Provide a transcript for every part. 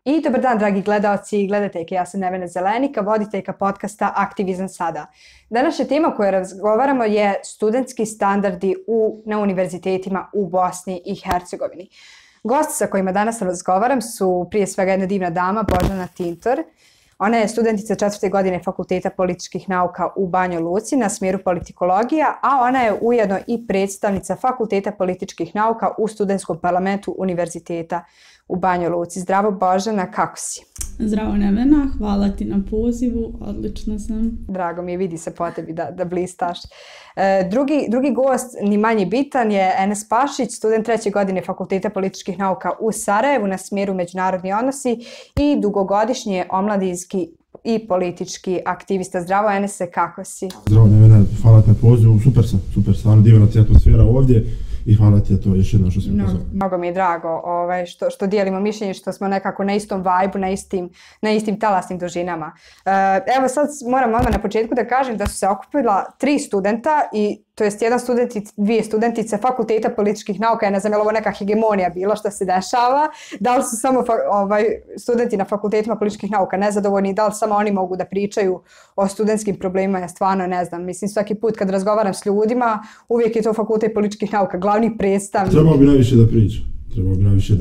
I dobar dan, dragi gledaoci i gledateljke, ja sam Nevena Zelenika, voditeljka podcasta Aktivizam sada. Današnja tema o kojoj razgovaramo je studentski standardi na univerzitetima u Bosni i Hercegovini. Gosti sa kojima danas razgovaram su prije svega jedna divna dama, Božana Tintor. Ona je studentica 4. godine Fakulteta političkih nauka u Banjoj Luci na smjeru politikologija, a ona je ujedno i predstavnica Fakulteta političkih nauka u studentskom parlamentu Univerziteta u Banjoj Luci. Zdravo Božana, kako si? Zdravo Nevena, hvala ti na pozivu, odlično sam. Drago mi je, vidi se po tebi da blistaš. Drugi gost, ni manje bitan, je Enes Pašić, student 3. godine Fakulteta političkih nauka u Sarajevu na smjeru međunarodni odnosi i dugogodišnji omladinski i politički aktivista. Zdravo Enese, kako si? Zdravo Nevena, hvala ti na pozivu, super, stvarno divna ti atmosfera ovdje. I hvala ti to još jedno što si mi pozvao. Mnogo mi je drago što dijelimo mišljenje, što smo nekako na istom vibe-u, na istim talasnim dužinama. Evo sad moram odmah na početku da kažem da su se okupila 3 studenta, to jest jedan student i 2 studentice Fakulteta političkih nauka. Ja ne znam je li ovo neka hegemonija bilo što se dešava, da li su samo studenti na fakultetima političkih nauka nezadovoljni, da li samo oni mogu da pričaju o studentskim problemima, ja stvarno ne znam. Mislim, svaki put kad razgovaram s ljudima, uvijek je to Fakultet političkih nauka, glavni predstavnik. Trebao bi najviše da priča. Trebao bi najviše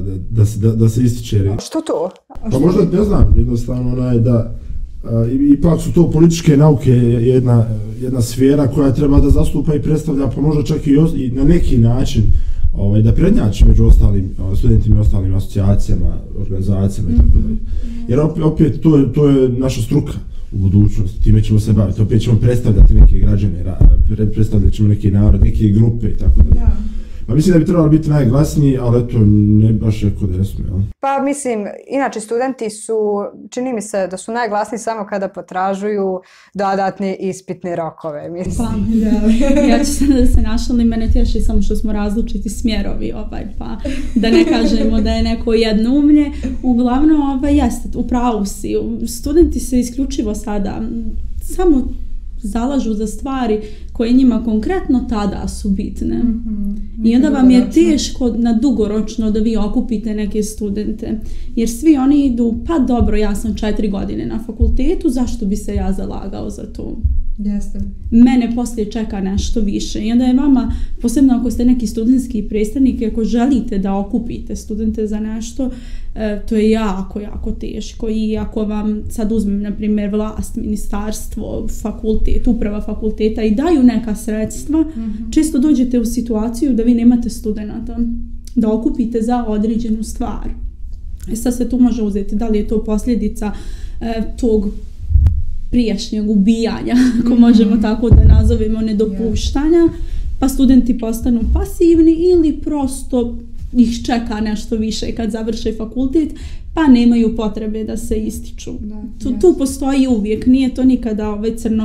da se ističe. Što to? Pa možda, ne znam, jednostavno da ipak su to političke nauke jedna sfera koja treba da zastupa i predstavlja, pa možda čak i na neki način da prednjači među ostalim studentima i ostalim asocijacijama, organizacijama i tako dalje. Jer opet to je naša struka u budućnosti, time ćemo se baviti, opet ćemo predstavljati neke građane, predstavljat ćemo neki narod, neke grupe i tako dalje. Pa mislim da bi trebalo biti najglasniji, ali eto, ne baš rekao da ne smije. Pa mislim, inače studenti su, čini mi se da su najglasniji samo kada potražuju dodatne ispitne rokove. Mislim. Pa, ja ću se da se našali, mene tješi samo što smo različiti smjerovi, pa da ne kažemo da je neko jednoumlje. Uglavnom, jeste, u pravu si, studenti se isključivo sada samo zalažu za stvari koje njima konkretno tada su bitne. I onda vam je teško na dugoročno da vi okupite neke studente. Jer svi oni idu, pa dobro, ja sam 4 godine na fakultetu, zašto bi se ja zalagao za to? Jeste. Mene poslije čeka nešto više. I onda je vama, posebno ako ste neki studentski predstavnik, ako želite da okupite studente za nešto, to je jako teško. I ako vam sad uzmem, na primjer, vlast, ministarstvo, fakultet, uprava fakulteta i daju neka sredstva, često dođete u situaciju da vi nemate studenata, da okupite za određenu stvar. Sad se tu može uzeti da li je to posljedica tog prijašnjeg ubijanja, ako možemo tako da nazovemo, nedopuštanja, pa studenti postanu pasivni ili prosto ih čeka nešto više kad završe fakultet, pa nemaju potrebe da se ističu. Tu postoji uvijek, nije to nikada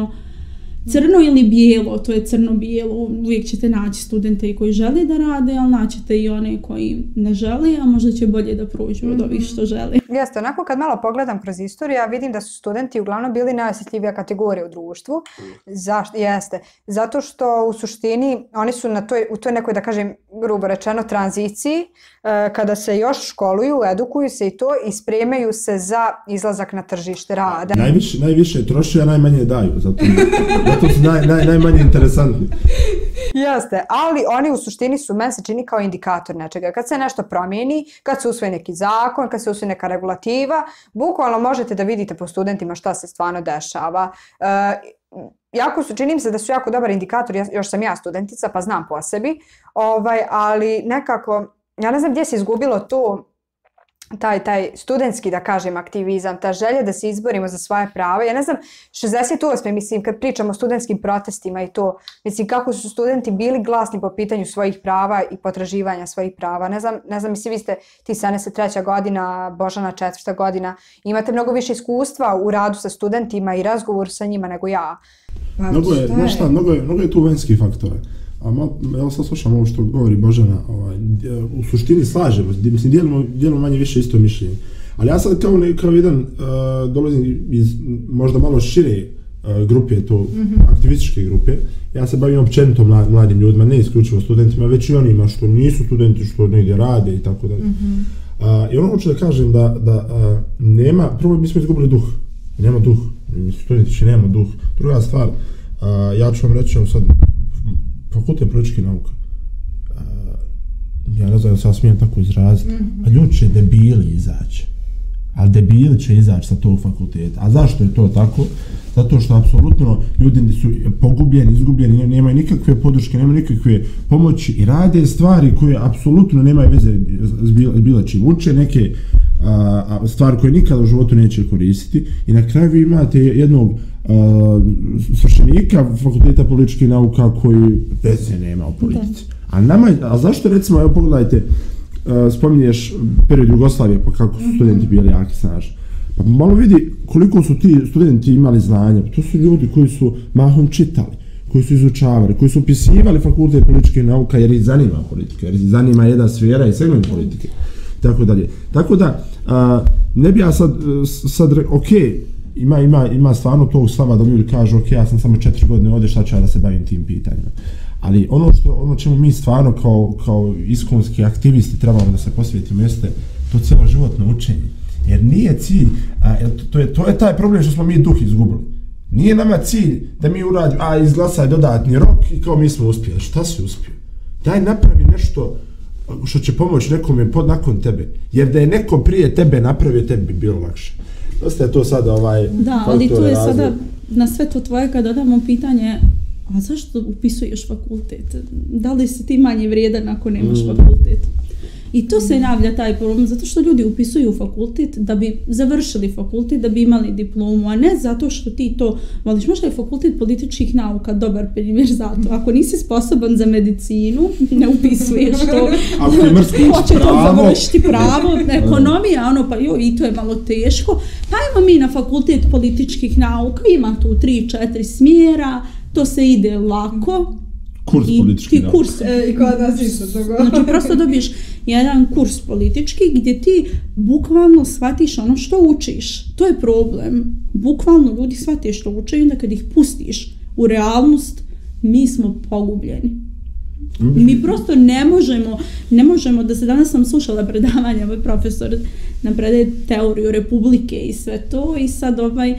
crno ili bijelo, to je crno-bijelo, uvijek ćete naći studente koji žele da rade, ali naćete i one koji ne žele, a možda će bolje da prođu od ovih što žele. Jeste, onako kad malo pogledam kroz istoriju, ja vidim da su studenti uglavnom bili najosjetljivija kategorija u društvu. Jeste, zato što u suštini oni su u toj nekoj, da kažem, grubo rečeno, tranziciji, kada se još školuju, edukuju se i to i spremaju se za izlazak na tržište rada. Najviše troše, a najmanje daju, zato su najmanje interesantni. Jeste, ali oni u suštini su, meni se čini, kao indikator nečega. Kad se nešto promijeni, kad se usvoji neki zakon, kad se usvoji neka regulativa, bukvalno možete da vidite po studentima šta se stvarno dešava. Čini mi se da su jako dobar indikator, još sam ja studentica pa znam po sebi, ali nekako, ja ne znam gdje se izgubilo to, taj studentski, da kažem, aktivizam, ta želja da se izborimo za svoje prava. Ja ne znam, 68. mislim, kad pričamo o studentskim protestima i to, mislim, kako su studenti bili glasni po pitanju svojih prava i potraživanja svojih prava. Ne znam, mislim, vi ste ti Enes 3. godina, Božana 4. godina, imate mnogo više iskustva u radu sa studentima i razgovoru sa njima nego ja. Mnogo je tu vanjskih faktora. Evo sad slušam ovo što govori Božana, u suštini slažemo, mislim, dijelimo manje više isto mišljenje. Ali ja sad kao jedan dolazim iz možda malo šire grupe, to aktivističke grupe. Ja se bavim općenito mladim ljudima, ne isključivo studentima, već i onima što nisu studenti, što negdje rade i tako dalje. I ono hoću da kažem da nema, prvo mi smo izgubili duh. Nema duh. Studenti više nema duh. Druga stvar, ja ću vam reći, sad, fakultet političkih nauka. Ja ne znam da se ja smijem tako izraziti, a ljudi će debili izaći. Ali debili će izaći sa tog fakulteta. A zašto je to tako? Zato što apsolutno ljudi su pogubljeni, izgubljeni, nemaju nikakve podrške, nemaju nikakve pomoći i rade stvari koje apsolutno nemaju veze s bilo čim. Uče neke stvari koje nikada u životu neće koristiti i na kraju vi imate jednog svršenika fakulteta političkih nauka koji veze nema o politici. A zašto recimo, evo pogledajte, spominješ period Jugoslavije pa kako su studenti bili jaki snažni. Pa malo vidi koliko su ti studenti imali znanja. To su ljudi koji su mahom čitali, koji su izučavali, koji su upisivali fakultet političkih nauka jer ih zanima politika, jer ih zanima jedna sfera i segment politike. Tako dalje. Tako da, ne bi ja sad ok, ima stvarno tog stava da ljudi kažu ok, ja sam samo 4 godine ovdje, šta ću ja da se bavim tim pitanjima. Ali ono čemu mi stvarno kao iskonski aktivisti trebamo da se posvetimo jeste to cjeloživotno učenje. Jer nije cilj, to je taj problem što smo mi duh izgubili. Nije nama cilj da mi uradimo, izglasaj dodatni rok i kao mi smo uspjeli. Šta si uspio? Daj napravi nešto što će pomoći nekome nakon tebe. Jer da je neko prije tebe napravio, tebi bi bilo lakše. Dosta je to sada Da, ali to je sada na sve to tvoje kad dodamo pitanje, a zašto upisuješ fakultet? Da li si ti manje vrijedan ako nemaš fakultet? I to se javlja taj problem, zato što ljudi upisuju fakultet da bi završili fakultet, da bi imali diplomu, a ne zato što ti to voliš. Možda je fakultet političkih nauka dobar primjer za to. Ako nisi sposoban za medicinu, ne upisuješ to. Ako ti mrski hoće to završiti pravo, ekonomija, pa i to je malo teško. Pa ajmo mi na fakultet političkih nauka, ima tu 3-4 smjera, to se ide lako. Kurs politički nauka. I kod nas isto toga. Znači, prosto dobiješ jedan kurs politički gdje ti bukvalno shvatiš ono što učiš. To je problem. Bukvalno ljudi shvate što uče i onda kad ih pustiš u realnost, mi smo pogubljeni. Mi prosto ne možemo da se, danas sam slušala predavanje, ovaj profesor nam predaje teoriju republike i sve to i sad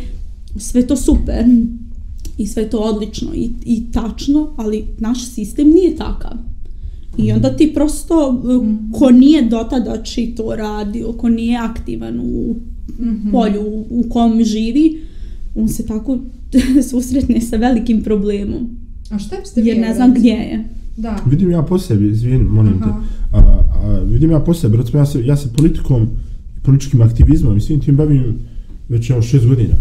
sve to super. I sve to odlično i tačno, ali naš sistem nije takav. I onda ti prosto, ko nije dotada čito radio, ko nije aktivan u polju u kom živi, on se tako susretne sa velikim problemom. A šta biste jer ne znam gdje je. Da. Vidim ja po sebi, izvini, molim te. Vidim ja po sebi, recimo ja se politikom, političkim aktivizmom i svim tim bavim već 6 godina.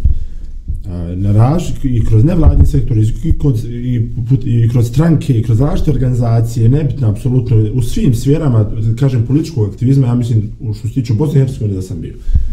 I kroz nevladni sektor, i kroz stranke, i kroz različite organizacije, nebitno, apsolutno, u svim sferama, kažem, političkog aktivizma, ja mislim, što se tiče Bosne i Hercegovine da sam bio.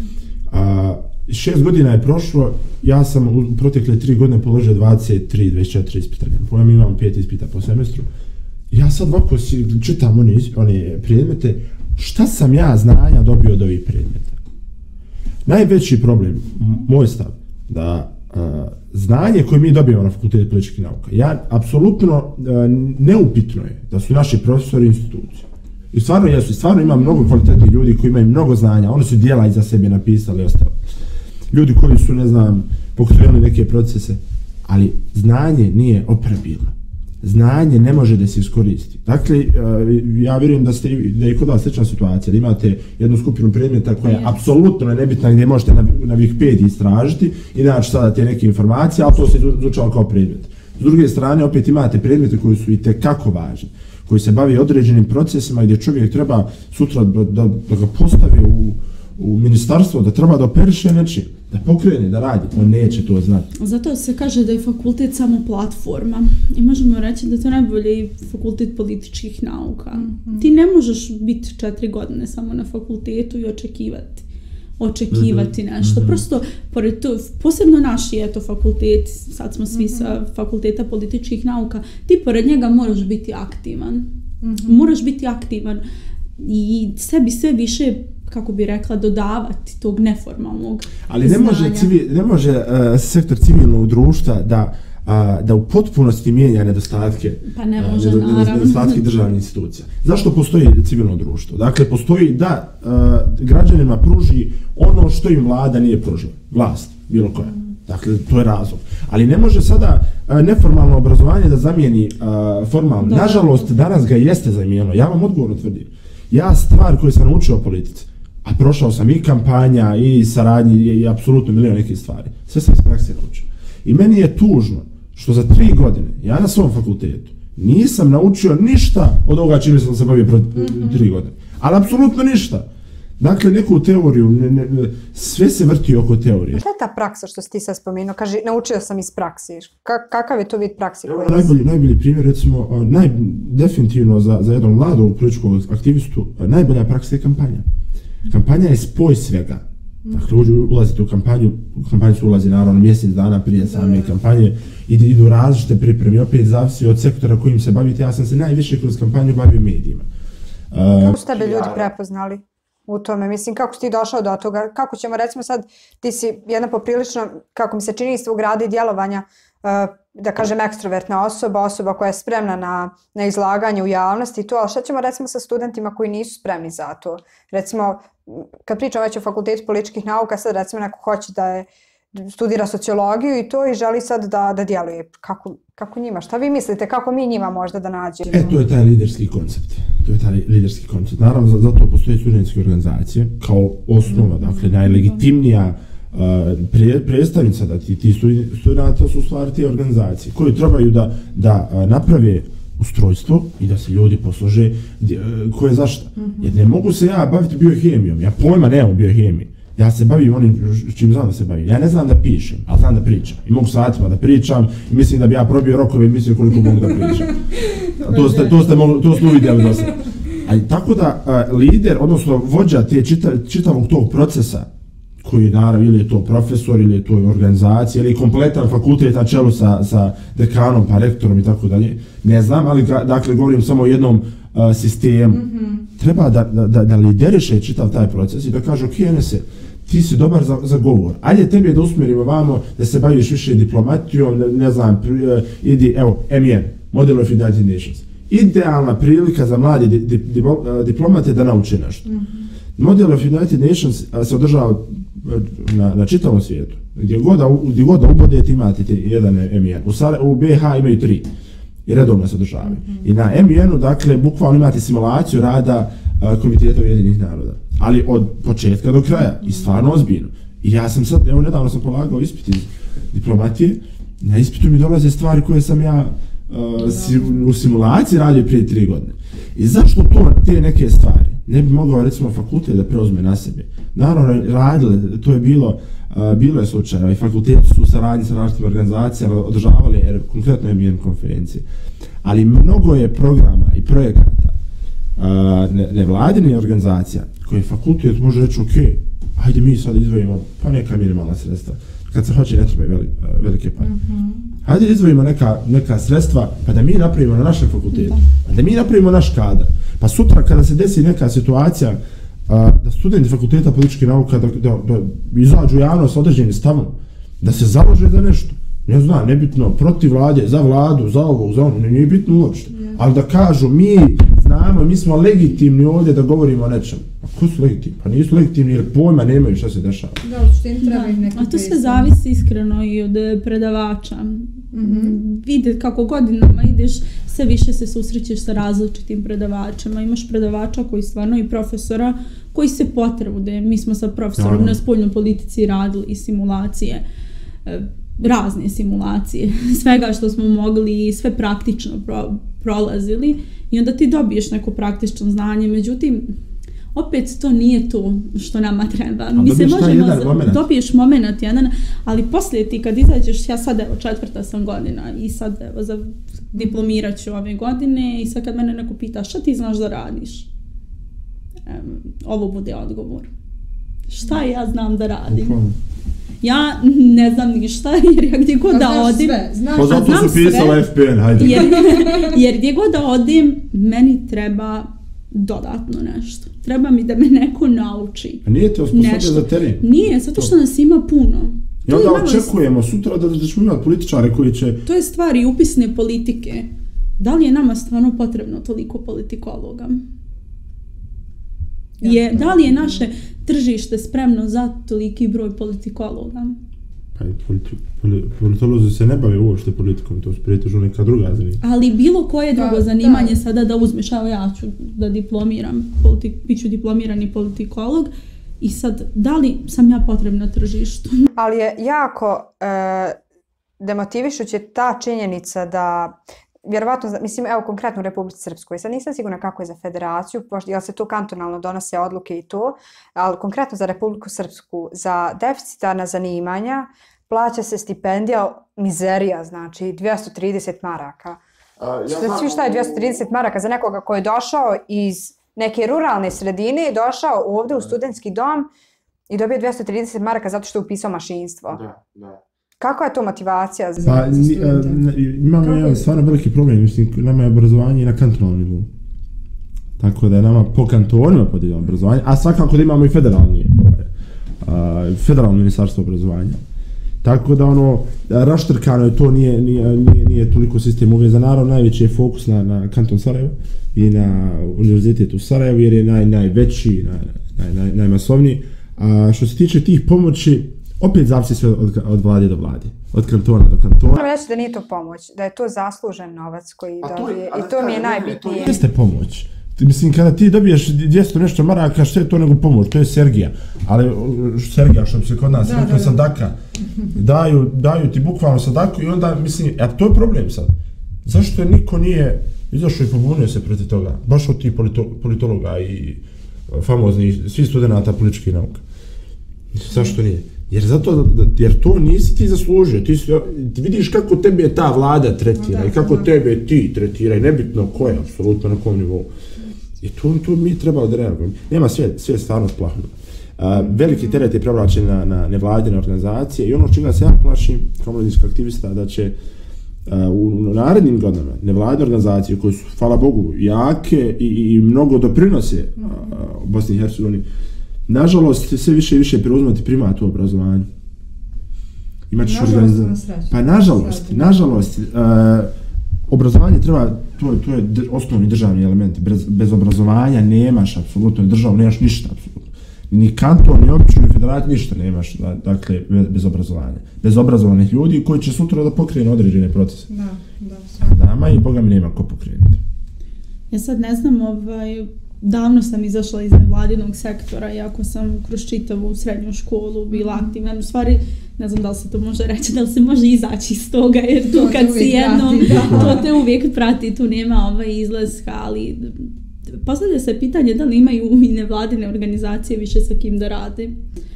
6 godina je prošlo, ja sam u protekle 3 godine položio 23-24 ispita. Pojem imam 5 ispita po semestru. Ja sad ovako čitam one predmete, šta sam ja znanja dobio od ovih predmeta? Najveći problem, moj stav, da znanje koje mi dobijemo na fakultetu političkih nauka, apsolutno neupitno je da su naši profesori institucije. I stvarno jesu, stvarno ima mnogo kvalitetnih ljudi koji imaju mnogo znanja, oni su djela iza sebe napisali i ostalo. Ljudi koji su, ne znam, pokrenuli neke procese, ali znanje nije operabilno. Znanje ne može da se iskoristi. Dakle, ja vjerujem da je kod vas slična situacija, da imate jednu skupinu predmeta koja je apsolutno nebitna gdje možete na Wikipediji istražiti i naći sada te neke informacije, ali to se izučava kao predmet. S druge strane, opet imate predmete koji su i tekako važni, koji se bavi određenim procesima gdje čovjek treba sutra da ga postave u ministarstvo, da treba da operiše nečim, da pokrene, da radi, on neće to znati. Zato se kaže da je fakultet samo platforma i možemo reći da to najbolje je fakultet političkih nauka. Ti ne možeš biti 4 godine samo na fakultetu i očekivati nešto. Prosto, pored to, posebno naši fakultet, sad smo svi sa fakulteta političkih nauka, ti pored njega moraš biti aktivan. Moraš biti aktivan i sebi sve više, kako bi rekla, dodavati tog neformalnog ali ne može sektor civilnog društva da da u potpunosti mijenja nedostatke, pa ne može, nedostatke državnih institucija. Zašto postoji civilno društvo? Dakle, postoji da građanima pruži ono što im vlada nije pružila, vlast, bilo koja. Dakle, to je razlog. Ali ne može sada neformalno obrazovanje da zamijeni formalno. Nažalost, danas ga jeste zamijenilo. Ja vam odgovorno tvrdim. Ja stvar koju sam naučio o politici, a prošao sam i kampanja, i saradnji, i apsolutno milion nekih stvari. Sve sam iz prakse naučio. I meni je tužno što za 3 godine, ja na svom fakultetu, nisam naučio ništa od ovoga čime sam se bavio 3 godine. Ali apsolutno ništa. Dakle, neku teoriju, sve se vrti oko teorije. Šta je ta praksa što si ti sad spomenuo? Kaže, naučio sam iz praksi. Kakav je to vid praksi? Najbolji primjer, recimo, definitivno za jednog mladog političkog aktivistu, najbolja praksa je kampanja. Kampanja je spoj svega. Dakle, ulazite u kampanju se ulazi naravno mjesec dana prije same kampanje, idu različite pripreme, opet zavisi od sektora kojim se bavite. Ja sam se najviše kroz kampanju bavio medijima. Kako su tebe ljudi prepoznali u tome? Mislim, kako si ti došao do toga? Kako ćemo, recimo sad, ti si jedna poprilično, kako mi se čini iz tvog rada i djelovanja, da kažem ekstrovertna osoba koja je spremna na izlaganje u javnosti i to, ali šta ćemo recimo sa studentima koji nisu spremni za to? Recimo, kad pričam već o fakultetu političkih nauka, sad recimo neko hoće da studira sociologiju i to i želi sad da djeluje. Kako njima? Šta vi mislite? Kako mi njima možda da nađemo? To je taj liderski koncept. Naravno, zato postoje studentske organizacije kao osnova, dakle, najlegitimnija predstavnica da ti studenta su u stvari te organizacije koji trebaju da naprave ustrojstvo i da se ljudi poslože koje zašto. Jer ne mogu se ja baviti biohemijom, ja pojma nemam o biohemiji. Ja se bavim onim čim znam da se bavim. Ja ne znam da pišem, ali znam da pričam. I mogu satima da pričam i mislim da bi ja probio rokove i mislio koliko mogu da pričam. To ste uvidjeli do sada. Tako da lider, odnosno vođa te čitavog tog procesa, koji naravno ili je to profesor, ili je to organizacija, ili je kompletan fakultet na čelu sa dekanom, pa rektorom i tako dalje, ne znam, ali dakle govorim samo o jednom sistemu. Treba da lideriše čitav taj proces i da kaže, ok, Enese, ti si dobar za govor, ajde tebi da usmjerimo vamo da se baviš više diplomatijom, ne znam, idi, evo, MN, Model of United Nations. Idealna prilika za mlade diplomate da nauče nešto. Model of United Nations se održava na čitavom svijetu. Gdje god da ubodete imate jedan MN. U BiH imaju 3 i redovno se održavaju. I na MN-u, dakle, bukvalno imate simulaciju rada Komiteta Ujedinjenih naroda. Ali od početka do kraja i stvarno ozbiljno. I ja sam sad, evo nedavno sam polagao ispit iz diplomatije, na ispitu mi dolaze stvari koje sam ja u simulaciji radio prije 3 godine. I zašto te neke stvari ne bi mogao, recimo, fakultet da preuzme na sebe? Naravno, radile, to je bilo je slučajeva i fakulteti su u saradnji sa različitim organizacijama održavali konkretno MN konferencije. Ali mnogo je programa i projekata nevladinih organizacija koje fakultet može reći, ok, hajde mi sad izdvojimo pa neka minimalna sredstva. Kad se hoće, ne trebaju velike pare. Hajde izdvojimo neka sredstva, pa da mi napravimo na našem fakultetu, pa da mi napravimo naš kadar. Pa sutra kada se desi neka situacija da studenti fakulteta političkih nauka da izađu javno s određenim stavom, da se založe za nešto. Ne znam, nebitno, protiv vlade, za vladu, za ovo, za ono, nije bitno uopšte. Ali da kažu, mi znamo, mi smo legitimni ovdje da govorimo o nečem. A ko su legitimni? Pa nisu legitimni jer pojma nemaju šta se dešava. A to sve zavisi iskreno i od predavača. Vidi kako godinama ideš, sve više se susrećeš sa različitim predavačima. Imaš predavača koji stvarno i profesora koji se potrude. Mi smo sa profesorom na spoljnoj politici radili simulacije, razne simulacije, svega što smo mogli, sve praktično prolazili i onda ti dobiješ neko praktično znanje, međutim, opet to nije to što nama treba. Mi se dobiješ moment jedan, ali poslije ti kad izađeš, ja sad evo 4. sam godina i sad evo diplomirat ću ove godine i sad kad mene neko pita šta ti znaš da radiš? Ovo bude odgovor. Šta ja znam da radim? Ja ne znam ništa jer ja gdje god da odim, pa zato su pisala FPN, hajde. Jer gdje god da odim, meni treba dodatno nešto. Treba mi da me neko nauči. A nije te osposobio za teren? Nije, zato što nas ima puno. I onda očekujemo sutra da ćemo imati političare koji će... To je stvar i upisne politike. Da li je nama stvarno potrebno toliko politikologa? Da li je naše tržište spremno za toliki broj politikologa? Pa politolozi se ne bave uopšte politikom, to su pretežno neka druga zanimanja. Ali bilo koje drugo zanimanje sada da uzmeš, evo ja ću da diplomiram, bit ću diplomirani politikolog i sad, da li sam ja potrebna tržištu? Ali je jako demotivišuće ta činjenica da vjerovatno, mislim, evo konkretno u Republici Srpskoj, sad nisam sigurna kako je za federaciju, jer se tu kantonalno donose odluke i to, ali konkretno za Republiku Srpsku, za deficitarna zanimanja plaća se stipendija mizerija, znači 230 maraka. Znači šta je 230 maraka za nekoga koji je došao iz neke ruralne sredine i došao ovdje u studentski dom i dobio 230 maraka zato što je upisao mašinstvo. Da. Kako je to motivacija za studente? Imamo jedan stvarno veliki problem, mislim, nama je obrazovanje i na kantonalnom nivou. Tako da je nama po kantonima podijeljeno obrazovanje, a svakako da imamo i federalno ministarstvo obrazovanja. Tako da raštrkano je to, nije toliko sistem uvezan. Naravno, najveći je fokus na kanton Sarajevo i na univerzitet u Sarajevu, jer je najveći, najmasovniji. A što se tiče tih pomoći, opet zavisi sve od vlade do vlade, od kantona do kantona. Moram reći da nije to pomoć, da je to zaslužen novac koji dobije i to mi je najbitnije. To jeste pomoć. Mislim, kada ti dobiješ 200 nešto maraka, što je to nego pomoć, to je Sergija. Ali Sergija, što bi se kod nas rekao, sadaka. Daju ti bukvalno sadaku i onda, mislim, to je problem sad. Zašto niko nije izašao i pobunio se protiv toga? Baš od tih politologa i famoznih, svih studenta političkih nauka. Zašto nije? Jer to nisi ti zaslužio. Ti vidiš kako tebe ta vlada tretira i kako tebe ti tretira i nebitno ko je, apsolutno na kom nivou. I tu mi treba da reagujemo. Nema sve stvarno splahno. Veliki teret je prevlačen na nevladine organizacije i ono čega se ja plašim kao mladinski aktivista da će u narednim godinama nevladine organizacije koje su, hvala Bogu, jake i mnogo doprinose u Bosni i Hercegovini, nažalost sve više i više preuzimati primat u obrazovanju. Pa nažalost, obrazovanje treba, to je osnovni državni element. Bez obrazovanja nemaš apsolutno, državu nemaš ništa apsolutno. Ni kanton, ni općinu, ni federaciju, ništa nemaš, dakle, bez obrazovanja. Bez obrazovanih ljudi koji će sutra da pokrenu određene procese. Da. Nama i Boga mi nema ko pokrenuti. Ja sad ne znam, davno sam izašla iz nevladinog sektora, iako sam kroz čitavu srednju školu bila aktivna. U stvari, ne znam da li se to može reći, da li se može izaći iz toga, jer tu kad si jednom, to te uvijek prati, tu nema izlaska, ali postavlja se pitanje da li imaju i nevladine organizacije više sa kim da rade.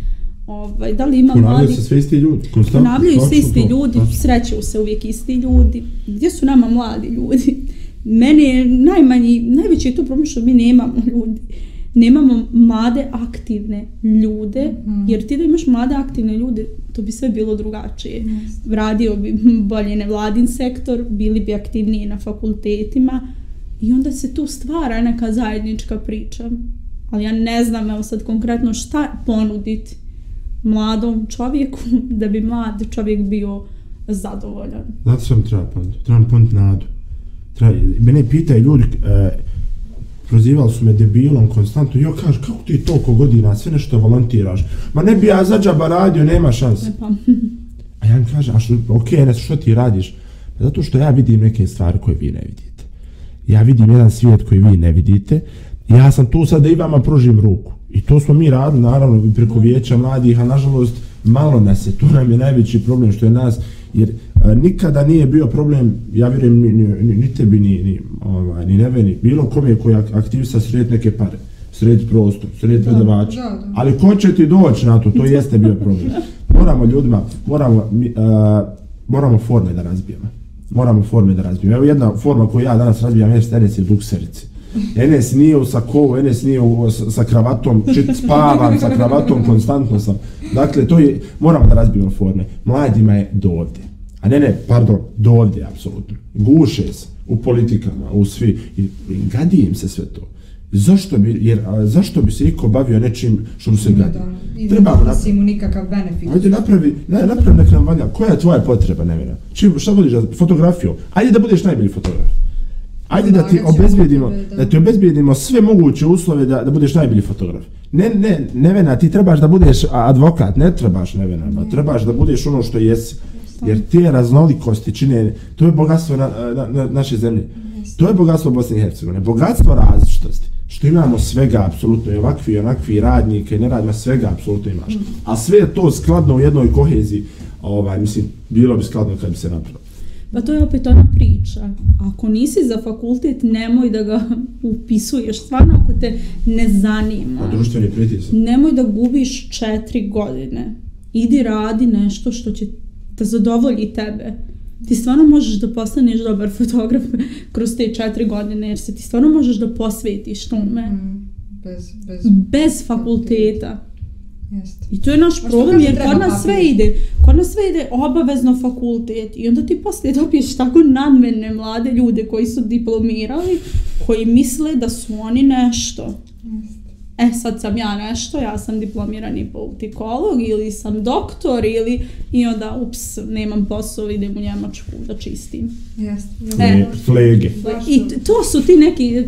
Da li ima ponavljaju se sve isti ljudi. Ponavljaju se isti ljudi, sreću se uvijek isti ljudi. Gdje su nama mladi ljudi? Mene je najveći je to problem što mi nemamo ljudi. Nemamo mlade, aktivne ljude, jer ti da imaš mlade, aktivne ljude, to bi sve bilo drugačije. Radio bi bolje nevladin sektor, bili bi aktivniji na fakultetima i onda se tu stvara neka zajednička priča. Ali ja ne znam, evo sad konkretno šta ponuditi mladom čovjeku da bi mlad čovjek bio zadovoljan. Zato sam trebam ponuditi nadu. Mene pitaju ljudi, prozivali su me debilom konstantno, jo kaže, kako ti toliko godina sve nešto volontiraš? Ma ne bi ja za džaba radio, nema šanse. A ja mi kažem, što ti radiš? Zato što ja vidim neke stvari koje vi ne vidite. Ja vidim jedan svijet koji vi ne vidite. Ja sam tu sad da i vama pružim ruku. I to smo mi radili, naravno, preko vijeća mladih, a nažalost, malo nas je. To nam je najveći problem što je nas, jer nikada nije bio problem, ja vjerujem, ni tebi, ni Neveni, bilo kome koji je aktivista sred neke pare, sred prostor, sred predavača. Ali ko će ti doći na to, to jeste bio problem. Moramo ljudima, moramo forme da razbijemo. Evo jedna forma koju ja danas razbijam jeste Enes je bukserice. Enes nije u sakovu, Enes nije sa kravatom, spavam sa kravatom, konstantno sam. Dakle, moramo da razbijemo forme. Mladima je do ovdje. Do ovdje, apsolutno. Guše se u politikama, u svi. I gadi im se sve to. Zašto bi se iko bavio nečim što mu se gadi? Treba mu mu nikakav benefit. Ajde napravi nek nam valja. Koja je tvoja potreba, Nevena? Šta voliš za fotografiju? Ajde da budeš najbolji fotograf. Ajde da ti obezbijedimo sve moguće uslove da budeš najbolji fotograf. Ne, Nevena, ti trebaš da budeš advokat, ne trebaš, Nevena, trebaš da budeš ono što jesi. Jer te raznolikosti čine, to je bogatstvo naše zemlje. To je bogatstvo Bosne i Hercegovine, bogatstvo različitosti. Što imamo svega, apsolutno, i ovakvi, i onakvi, radnike, i neradima, svega apsolutno imaš. A sve je to skladno u jednoj koheziji, mislim, bilo bi skladno kad bi se napravilo. Pa to je opet ona priča. Ako nisi za fakultet, nemoj da ga upisuješ. Stvarno, ako te ne zanima. A društveni pritisak. Nemoj da gubiš 4 godine. Idi radi nešto što će da zadovolji tebe. Ti stvarno možeš da postaneš dobar fotograf kroz te 4 godine, jer se ti stvarno možeš da posvetiš tome. Bez fakulteta. Jeste. I to je naš problem, jer kod nas sve ide obavezno fakultet i onda ti poslije dobiješ tako nadmene mlade ljude koji su diplomirali, koji misle da su oni nešto. Sad sam ja nešto, ja sam diplomirani politikolog ili sam doktor i onda nemam posao, idem u Njemačku da čistim. Flege. I to su ti neki,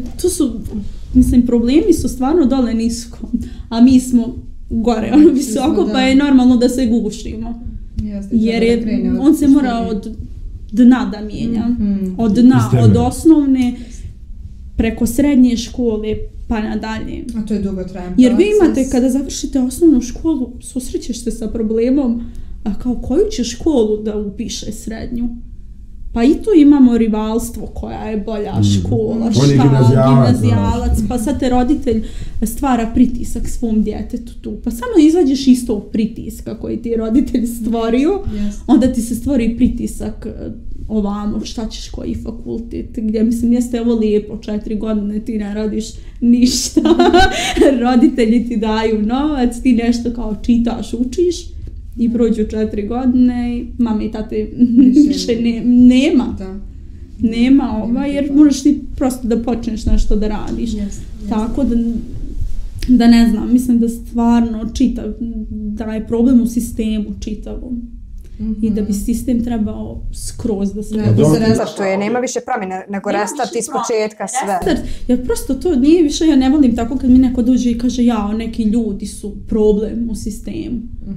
problemi su stvarno dole nisko, a mi smo gore, visoko, pa je normalno da se gušimo. Jer on se mora od dna da mijenja. Od dna, od osnovne, preko srednje škole, pa nadalje. A to je dugotrajan proces. Jer vi imate, kada završite osnovnu školu, susrećeš se sa problemom, kao koju će školu da upiše srednju? Pa i tu imamo rivalstvo, koja je bolja škola, gimnazijalac, pa sad te roditelj stvara pritisak svom djetetu tu. Pa samo izađeš iz tog pritiska koji ti je roditelj stvorio, onda ti se stvori pritisak ovamo, šta ćeš, koji fakultet, gdje jeste ovo lijepo, 4 godine ti ne radiš ništa, roditelji ti daju novac, ti nešto kao čitaš, učiš, i prođu 4 godine i mame i tate više nema. Nema jer moraš ti prosto da počneš nešto da radiš. Tako da ne znam, mislim da stvarno da je problem u sistemu čitavom. I da bi sistem trebao skroz da se... Zašto je, nema više promjene, nego restart iz početka sve. Jer prosto to nije više, ja ne volim tako kad mi neko dođe i kaže neki ljudi su problem u sistemu.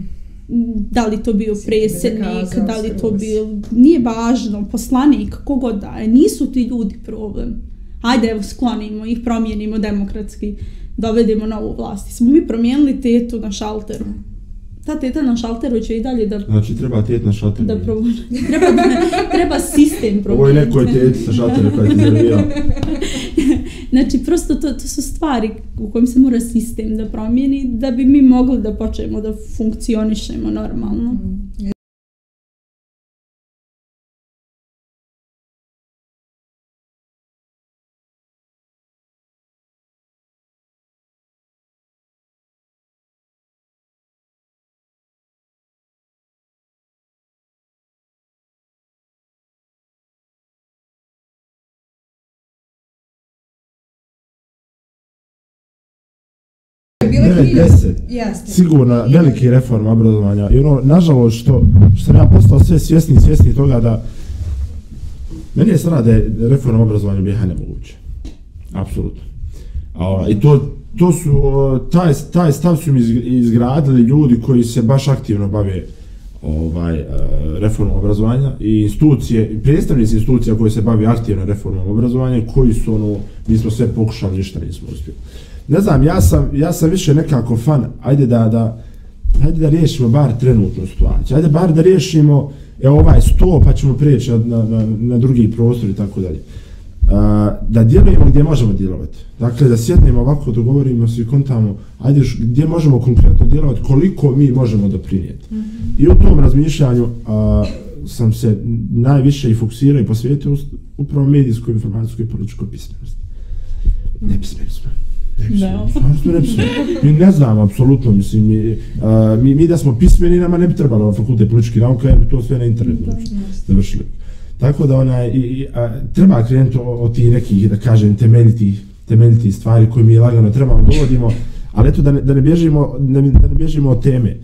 Da li to bio predsjednik, da li to bio, nije važno, poslanik, kogod da je, nisu ti ljudi problem. Hajde, evo, sklonimo ih, promijenimo demokratski, dovedemo novu vlast. Smo mi promijenili tetu na šalteru. Ta teta na šalteru će i dalje da... Znači, treba tet na šalteru. Treba sistem promijeniti. Ovo je nekoj teti sa šalteru koja ti zavija. Znači, prosto to su stvari u kojim se mora sistem da promijeni da bi mi mogli da počnemo da funkcionišemo normalno. Sigurno veliki reforma obrazovanja i nažalost što sam ja postao sve svjesni toga da meni je sada da je reforma obrazovanja BiH nemoguće. Apsolutno. I to su, taj stav su mi izgradili ljudi koji se baš aktivno bave reformom obrazovanja i institucije, predstavnici institucija koji se bave aktivno reformom obrazovanja koji su mi smo sve pokušali, ništa nismo uspjeli. Ne znam, ja sam više nekako fan, ajde da riješimo bar trenutnu situaciju, ajde bar da riješimo ovaj 100 pa ćemo prijeći na drugi prostor i tako dalje. Da djelujemo gdje možemo djelovati. Dakle, da sjednemo ovako, dogovorimo se i kontamo, ajde gdje možemo konkretno djelovati, koliko mi možemo doprinijeti. I u tom razmišljanju sam se najviše i fokusirao i posvetio upravo medijskoj, informacijskoj i političkoj pismenosti. Nepismeni smo. Mi ne znam, apsolutno, mislim, mi da smo pismeni, nama ne bi trebalo fakultet političkih nauka, jer bi to sve na internetu završili. Tako da treba krenuti od tih nekih, da kažem, temeljitih temeljitih stvari koje mi lagano trebamo dovodimo, ali eto da ne bježimo od teme.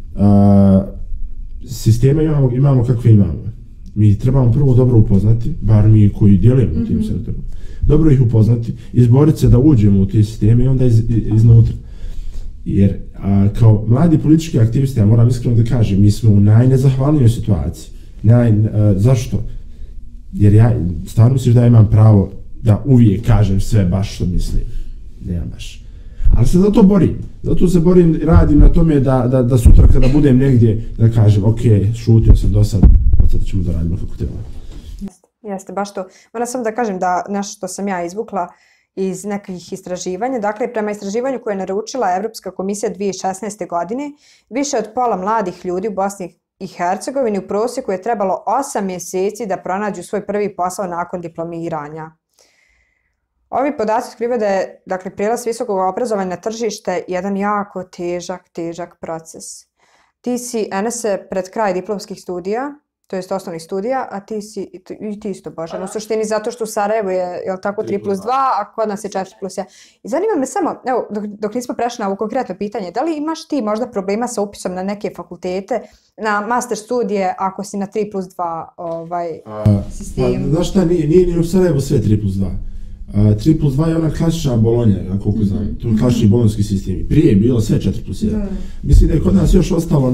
Sisteme imamo kakve imamo. Mi trebamo prvo dobro upoznati, bar mi koji djelujemo u tim sektorima, dobro ih upoznati, izboriti se da uđemo u te sisteme i onda iznutra. Jer kao mladi politički aktivisti, ja moram iskreno da kažem, mi smo u najnezahvalnijoj situaciji. Zašto? Jer ja stvarno misliš da imam pravo da uvijek kažem sve baš što mislim. Nemam baš. Ali se zato borim. Zato se borim, radim na tome da sutra kada budem negdje da kažem ok, šutio sam do sad, od sada ćemo da radimo kako treba. Jeste, baš to. Moram samo da kažem da nešto što sam ja izvukla iz nekih istraživanja, dakle prema istraživanju koje je naručila Evropska komisija 2016. godine, više od pola mladih ljudi u Bosni i Hercegovini u prosjeku je trebalo 8 mjeseci da pronađu svoj prvi posao nakon diplomiranja. Ovi podaci otkrivaju da je, dakle, prijelaz visokog obrazovanja na tržište jedan jako težak proces. Ti si, Enese, pred kraj diplomskih studija, to jest osnovnih studija, a ti isto, Božan, u suštini zato što u Sarajevu je tako 3+2, a kod nas je 4+1. I zanima me samo, evo, dok nismo prešli na ovo konkretno pitanje, da li imaš ti možda problema sa upisom na neke fakultete, na master studije, ako si na 3+2 sistemu? Znaš šta, nije ni u Sarajevu sve 3+2. 3+2 je ona klasična Bolonja, koliko znam, to je klasični bolonjski sistem. Prije je bilo sve 4+1. Mislim da je kod nas još ostalo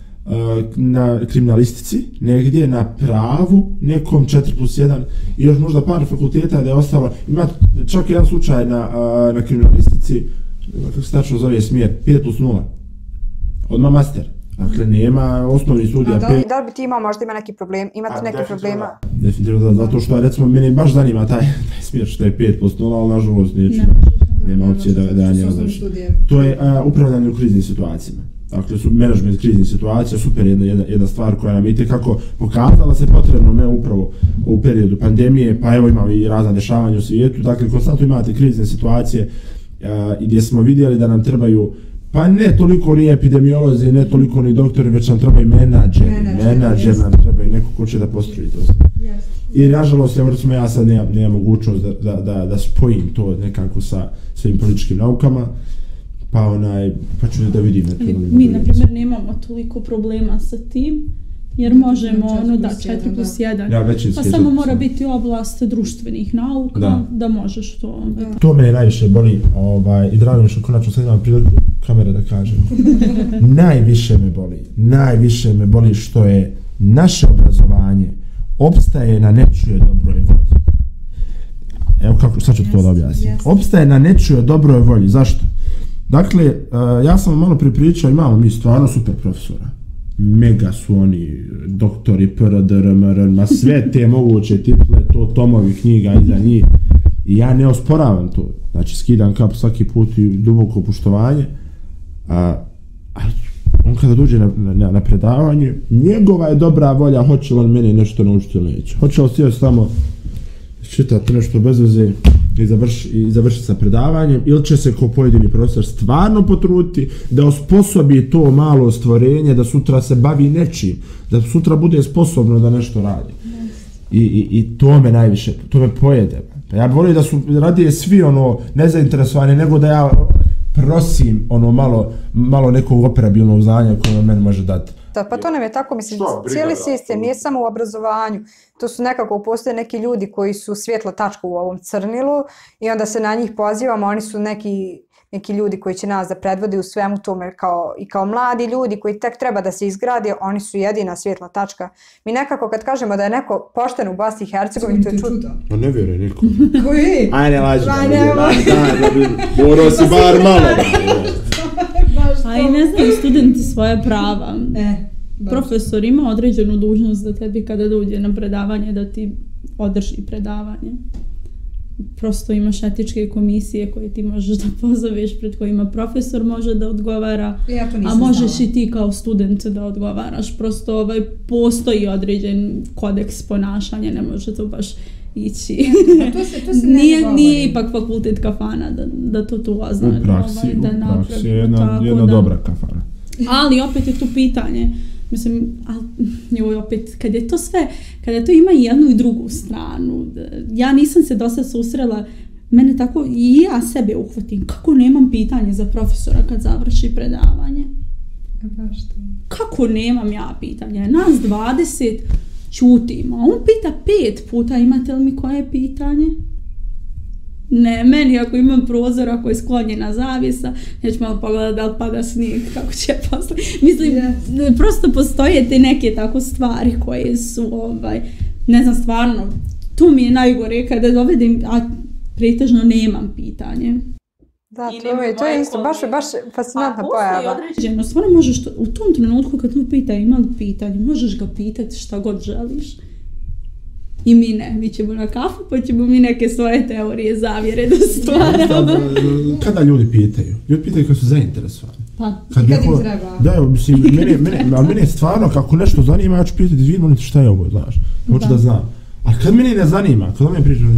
na kriminalistici, negdje na pravu, nekom 4+1 i još možda par fakulteta da je ostalo. Ima čak jedan slučaj na kriminalistici, kako se tačno zove smjer, 5+0, odmah master. Dakle, nema osnovni studija. Da li bi ti imao možda neki problem, imate neki problema? Definitivno, zato što recimo mene baš zanima taj smjer što je 5+0, ali nažalost neću. Nema opcije da ja njega završi. To je upravljanje u kriznim situacijama. Dakle, menadžment kriznih situacija, super jedna stvar koja nam itekako pokazala se potrebno me upravo u periodu pandemije, pa evo imamo i razna dešavanja u svijetu. Dakle, konstantno imate krizne situacije gdje smo vidjeli da nam trebaju, pa ne toliko ni epidemiolozi, ne toliko ni doktori, već nam trebaju menadžer nam trebaju neko ko će da postroji to. I nažalost, recimo ja sad nemam mogućnost da spojim to nekako sa svojim političkim naukama, pa ću da vidim. Mi, na primjer, nemamo toliko problema sa tim, jer možemo 4+1, pa samo mora biti oblast društvenih nauka, da možeš to. To me najviše boli i drago mi što konačno sad imam priliku kamere da kažem. Najviše me boli što je naše obrazovanje opstaje na nečijoj dobroj volji. Evo kako, sad ću to da objasnim. Opstaje na nečijoj dobroj volji. Zašto? Dakle, ja sam malo pripričao, imamo mi stvarno super profesora. Mega su oni, doktori, PRDRMR, ma sve te moguće title, to tomovi knjiga iza njih. I ja ne osporavam to. Znači, skidam kapu svaki put i duboko poštovanje. Ali on kada dođe na predavanje, njegova je dobra volja, hoće li on mene nešto naučiti ili neće. Hoće li sjeti samo čitati nešto bez veze i završiti sa predavanjem, ili će se ko pojedini profesor stvarno potruditi da osposobi to malo stvorenje, da sutra se bavi nečim, da sutra bude sposobno da nešto radi. I to me najviše, to me pojede. Ja bih volio da su radije svi nezainteresovani, nego da ja prosim malo nekog operabilnog znanja koje on meni može dati. Pa to nam je tako, mislim, cijeli sistem nije samo u obrazovanju. To su nekako, postoje neki ljudi koji su svjetla tačka u ovom crnilu i onda se na njih pozivamo, oni su neki ljudi koji će nas da predvode u svemu tome kao mladi ljudi koji tek treba da se izgrade, oni su jedina svjetla tačka. Mi nekako kad kažemo da je neko pošten u Bosni i Hercegovini, to je čudno. Pa ne vjeruje niko. Koji? Ajde, lažem. Morao si bar malo. A i ne znaju studenti svoje prava. Profesor ima određenu dužnost da tebi kada dođe na predavanje da ti održi predavanje. Prosto imaš etičke komisije koje ti možeš da pozoveš, pred kojima profesor može da odgovara, a možeš i ti kao student da odgovaraš. Prosto postoji određen kodeks ponašanja, ne može to baš ići. To se nije ipak fakultet kafana da to tu označi. U praksi je jedna dobra kafana. Ali opet je tu pitanje, mislim, opet, kad je to ima i jednu i drugu stranu. Ja nisam se dosta susrela mene tako, i ja sebe uhvatim, kako nemam pitanje za profesora kad završi predavanje. Kako nemam ja pitanje? Nas 20 ćutimo, a on pita 5 puta, imate li mi koje pitanje? Ne, meni ako imam prozor, ako je sklonjena zavjesa, ja ću malo pogledati da li pada snijeg, kako će posle. Mislim, prosto postoje te neke tako stvari koje su, ne znam, stvarno, tu mi je najgore kada dovedim, a pretežno nemam pitanje. Da, to je isto, baš fascinantna pojava. Određeno, stvarno možeš, u tom trenutku kad mu pita ima li pitanje, možeš ga pitati šta god želiš. I mi ne, mi ćemo na kafu pa ćemo mi neke svoje teorije zavjere da stvaramo. Kada ljudi pitaju? Ljudi pitaju kad su zainteresovani. Pa, kad im treba. Da, mislim, mene je stvarno, kako nešto zanima, ja ću pitati, vidimo li šta je ovo, znaš, hoću da znam. A kad mene ne zanima, kad on me priča,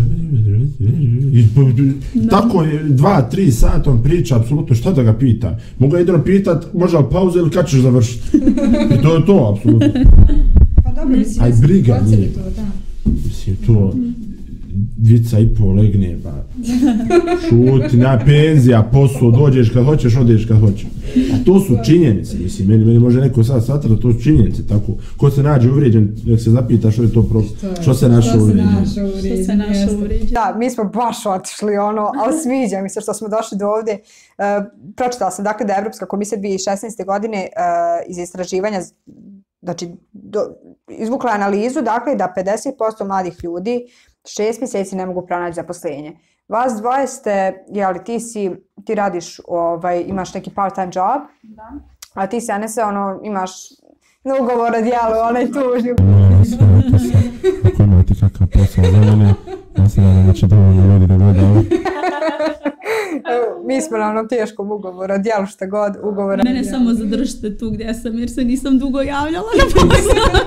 tako je 2-3 sata on priča, apsolutno šta da ga pita. Mogu ga jedino pitat, možda pauza ili kad ćeš završiti. I to je to, apsolutno. Pa dobro, mislim, aj briga nije. To, da. Mislim, to 2,5 legne, pa šuti, na penzija, posao, dođeš kad hoćeš, odeš kad hoćeš. A to su činjenice, mislim, meni može neko sad satra, to su činjenice, tako. Ko se nađe uvrijeđen, nek se zapita što je to što se našao uvrijeđen. Da, mi smo baš otišli ali sviđa mi se što smo došli do ovdje. Pročitala sam dakle da je Evropska komisija 2016. godine iz istraživanja, znači izvukla analizu, dakle da 50% mladih ljudi 6 mjeseci ne mogu pronaći zaposlenje. Vas dvoje ste, ti radiš, imaš neki part-time job, da. A ti se, Anese, imaš ugovor o djelu, onaj tužni. Ako imate kakav posao za mene, ja se nadam da će dovoljno ljudi da gledaju. Mi smo na onom teškom ugovoru o djelu, šta god ugovora. Mene samo zadržite tu gdje sam, jer se nisam dugo javljala na posao.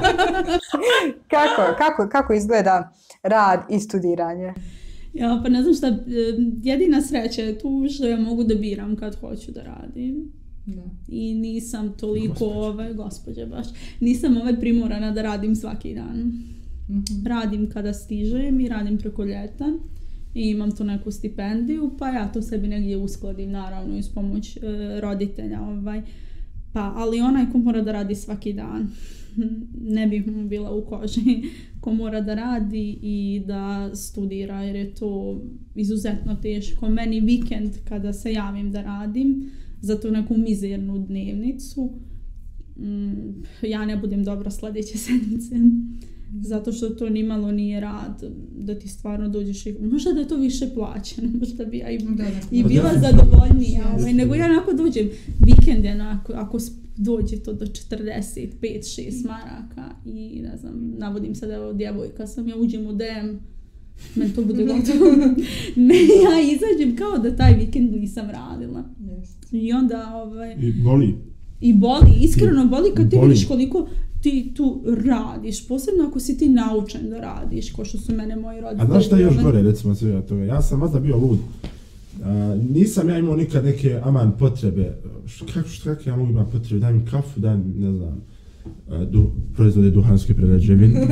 Kako izgleda rad i studiranje? Ja, pa ne znam šta, jedina sreća je tu što ja mogu da biram kad hoću da radim. Da. I nisam toliko, gospođe baš, nisam primorana da radim svaki dan. Mm-hmm. Radim kada stižem i radim preko ljeta. I imam tu neku stipendiju, pa ja to sebi negdje uskladim, naravno, uz pomoć roditelja. Pa, ali onaj ko mora da radi svaki dan, ne bih mu bila u koži. Ko mora da radi i da studira, jer je to izuzetno teško. Meni vikend kada se javim da radim za tu neku mizernu dnevnicu, ja ne budem dobra sljedeće sedmice. Zato što to nimalo nije rad, da ti stvarno dođeš i možda da je to više plaćeno, možda bi ja i bila zadovoljnija, nego ja onako dođem, vikend je ako dođe to do 45-6 maraka i ne znam, navodim se da je djevojka sam, ja uđem u DM, meni to bude gotovo. Ne, ja izađem kao da taj vikend nisam radila. I onda I boli, iskreno boli kad ti vidiš koliko ti tu radiš, posebno ako si ti naučen da radiš, ko što su mene moji roditelji. A znaš šta je još gore, recimo sve toga? Ja sam možda bio lud. Nisam ja imao nikad neke potrebe. Kako ja mogu imati potrebe? Daj mi kafu, daj mi, ne znam, proizvode duhanske prerađevine.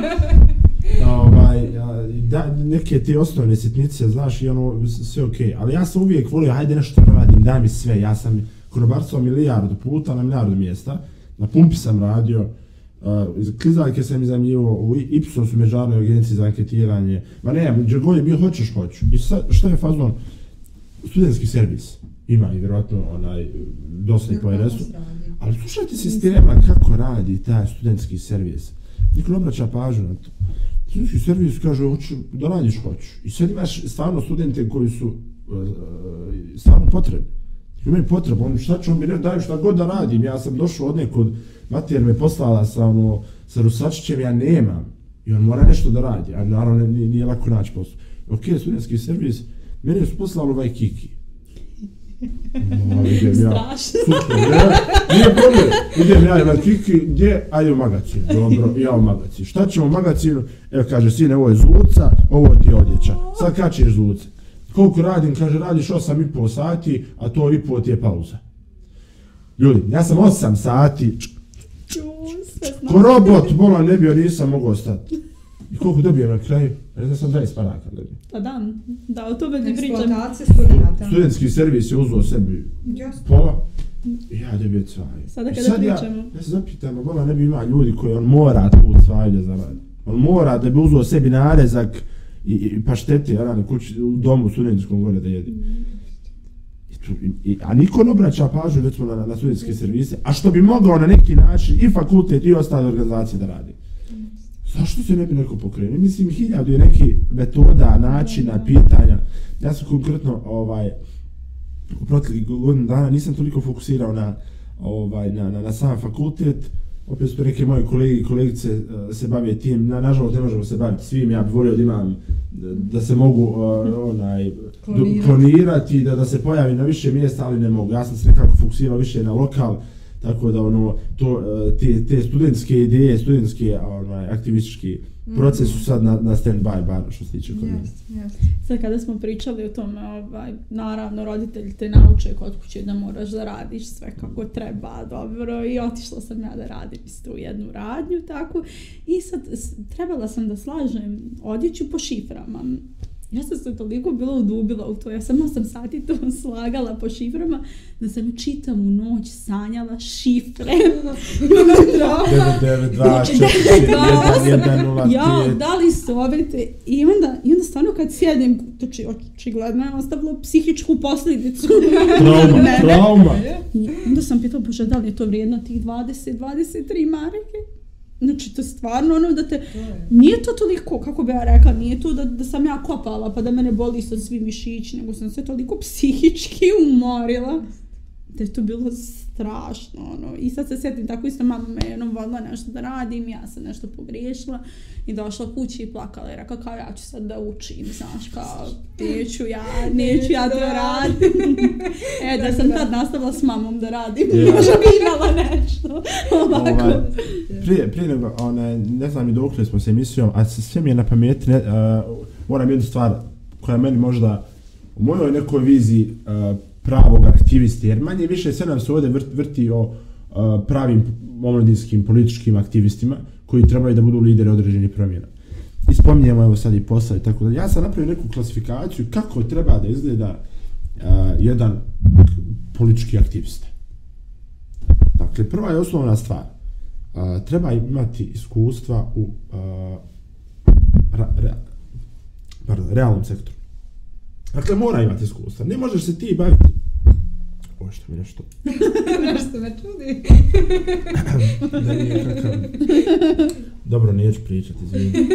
Neke te osnovne sitnice, znaš, i sve okej. Ali ja sam uvijek volio, hajde nešto radim, daj mi sve. Ja sam konobarcao milijardu puta na milijardu mjesta. Na pumpi sam radio, klizaljke sam iznajmljivao u Ipsosu, međunarodnoj agenciji za anketiranje. Ma ne, gdje god je bio, hoću. I šta je fazon? Studentski servis. Ima i vjerojatno dosta i po RS-u. Ali slušajte sistema kako radi taj studentski servis. Niko ne obraća pažnju na to. Studentski servis kaže, hoću da radiš, hoću. I sad imaš stvarno studente koji su stvarno potrebni. Imaju potrebu, šta ću mi reći, daju šta god da radim, ja sam došao od nekod, mater me poslala sa Rusačićem, ja nemam, i on mora nešto da radi, a naravno nije lako naći posao. Ok, studentski servis, mene su poslali Kiki. Strašno. Nije problem, idem ja Kiki, gdje? Ajde u magazin, dobro, ja u magazin. Šta ćemo u magazinu? Evo kaže, sine, ovo je zuca, ovo ti je odjeća, sad kačiš zuce. Koliko radim, kaže, radiš 8,5 sati, a to 1,5 ti je pauza. Ljudi, ja sam 8 sati, ko robot, bola ne bio, nisam mogao stati. I koliko dobijem na kraju? Da sam 20 maraka dobio. Pa da, o tome ne pričam. Eksploatacija studenta. Studentski servis je uzeo sebi pola i ja dobio cvaj. Sada kada pričamo. Ja se zapitam, bola ne bi ima ljudi koji on mora tu cvaj da zaradi. On mora da bi uzeo sebi narezak i paštete, na kući, u domu studentskom gore da jedi. A niko ne obraća pažnju recimo na studentske servise, a što bi mogao na neki način i fakultet i ostale organizacije da radi. Zašto se ne bi neko pokrenuo? Mislim, 1000 je neki metoda, načina, pitanja. Ja sam konkretno u proteklih godinu dana nisam toliko fokusirao na sam fakultet. Opet su neke moje kolege i kolegice se bave tim. Nažalost, ne možemo se baviti svim. Ja bih volio da imam, da se mogu klonirati, da se pojavi na više mjesta, ali ne mogu. Ja sam se nekako fokusirao više na lokal, tako da te studentske ideje, studentske aktivistički proces su sad na stand-by bar što se tiče kod mene. Sad kada smo pričali o tome, naravno roditelji te nauče kod kuće da moraš da radiš sve kako treba, dobro, i otišla sam ja da radim isto u jednu radnju, tako, i sad trebala sam da slažem odjeću po šiframa. Ja sam se toliko bila udubila u to, ja sam 8 sati to slagala po šiframa, da sam čitavu noć sanjala šifre. 9924110. Ja, da li su ove te... I onda stvarno kad sjedim, znači očigledno je ostavilo psihičku posljedicu. Trauma. I onda sam pitala, bože, da li je to vrijedno tih 20-23 marke? Znači, to je stvarno ono da te... Nije to toliko, kako bi ja rekla, nije to da sam ja kopala pa da mene boli sad svi mišići, nego sam se toliko psihički umorila da je to bilo strašno, ono. I sad se sjetim, tako isto mama me jednom vodila nešto da radim, ja sam nešto pogriješila i došla kući i plakala i rekla kao ja ću sad da učim, znaš, kao neću ja to radim. Da sam tad nastavila s mamom da radim, možda bi imala nešto ovako. Prije nego, ne znam i dokle smo se emisijom, a sve mi je na pameti, moram jednu stvar koja meni možda u mojoj nekoj viziji pravog aktiviste, jer manje više sve nam se ovdje vrti o pravim omladinskim političkim aktivistima koji trebaju da budu lideri određenih promjena. I spominjemo evo sad i posao i tako da. Ja sam napravio neku klasifikaciju kako treba da izgleda jedan politički aktivista. Dakle, prva je osnovna stvar. Treba imati iskustva u realnom sektoru. Dakle, mora imati iskustva. Ne možeš se ti baviti... Ovo što mi nešto... Nešto me čudi. Da nije kakav... Dobro, neću pričati, izvijem.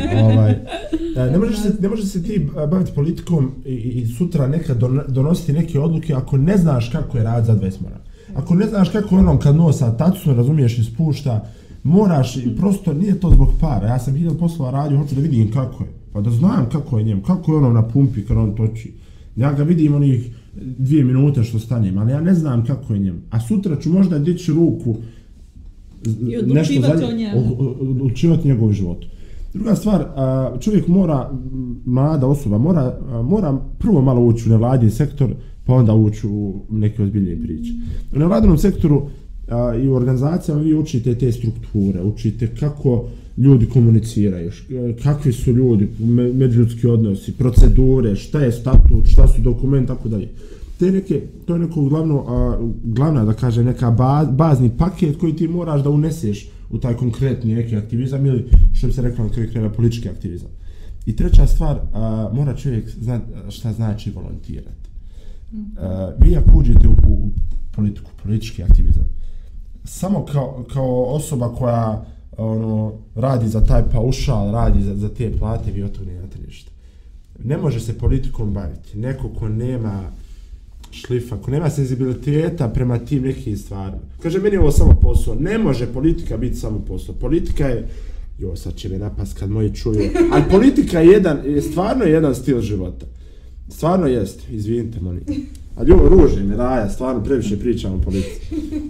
Ne možeš se ti baviti politikom i sutra nekad donositi neke odluke ako ne znaš kako je rad za 20 maraka. Ako ne znaš kako je onom kad nosa tacu, razumiješ, i spušta, moraš, prosto nije to zbog para. Ja sam 1000 poslova radio, hoću da vidim kako je. Pa da znam kako je njemu, kako je ono na pumpi kad on toči. Ja ga vidim onih 2 minute što stanem, ali ja ne znam kako je njemu. A sutra ću možda dići ruku i odlučivati o njemu. Odlučivati njegovu životu. Druga stvar, čovjek mora, mlada osoba, mora prvo malo ući u nevladin sektor, pa onda ući u neke ozbiljnije priče. U nevladinom sektoru i u organizacijama vi učite te strukture, učite kako ljudi komuniciraju, kakvi su ljudi, međuljudski odnosi, procedure, šta je statut, šta su dokumenti, tako dalje. To je neko glavna, da kažem, neka bazni paket koji ti moraš da uneseš u taj konkretni neki aktivizam ili, što bi se reklo na kraju krajeva, politički aktivizam. I treća stvar, mora čovjek znati šta znači volontirati. Vi ako uđete u politiku, politički aktivizam, samo kao osoba koja radi za taj paušal, radi za te plate, vi od toga nemate ništa. Ne može se politikom baviti neko ko nema šlifa, ko nema senzibiliteta prema tim nekim stvarima. Kaže, meni je ovo samo posao. Ne može politika biti samo posao. Politika je, sad će me napast kad moji čuju, ali politika je stvarno jedan stil života. Stvarno jeste, izvinite, molim. Ali ovo ruže me raja, stvarno previše pričam o politici.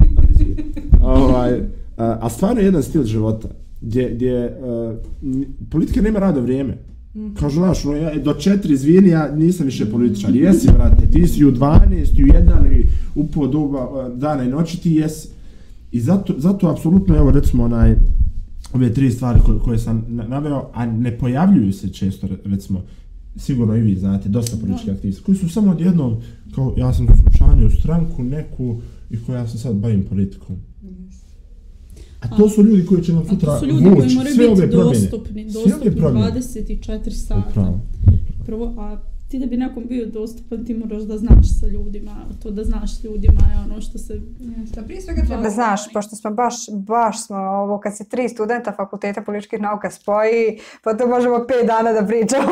A stvarno je jedan stil života gdje politika nema rado vrijeme. Kažu, znaš, do 4 izvini, ja nisam više političar. Jesi, brate, ti si u 12, u 1 i u po doba dana i noći ti jesi. I zato apsolutno, evo recimo ove 3 stvari koje sam naveo, a ne pojavljuju se često, recimo, sigurno i vi znate, dosta političkih aktivista, koji su samo odjednom, kao ja sam učlanio u stranku neku i koja se sad bavim politikom. A to su ljudi koji će nam sutra vući sve ove promjene. To su ljudi koji moraju biti dostupni 24 sata. Prvo, a ti da bi nekom bio dostupan, ti moraš da znaš sa ljudima, to da znaš s ljudima je ono što se... Da, prije svega treba da znaš, pošto smo baš smo ovo, kad se 3 studenta Fakulteta političkih nauka spoji, pa to možemo 5 dana da pričamo.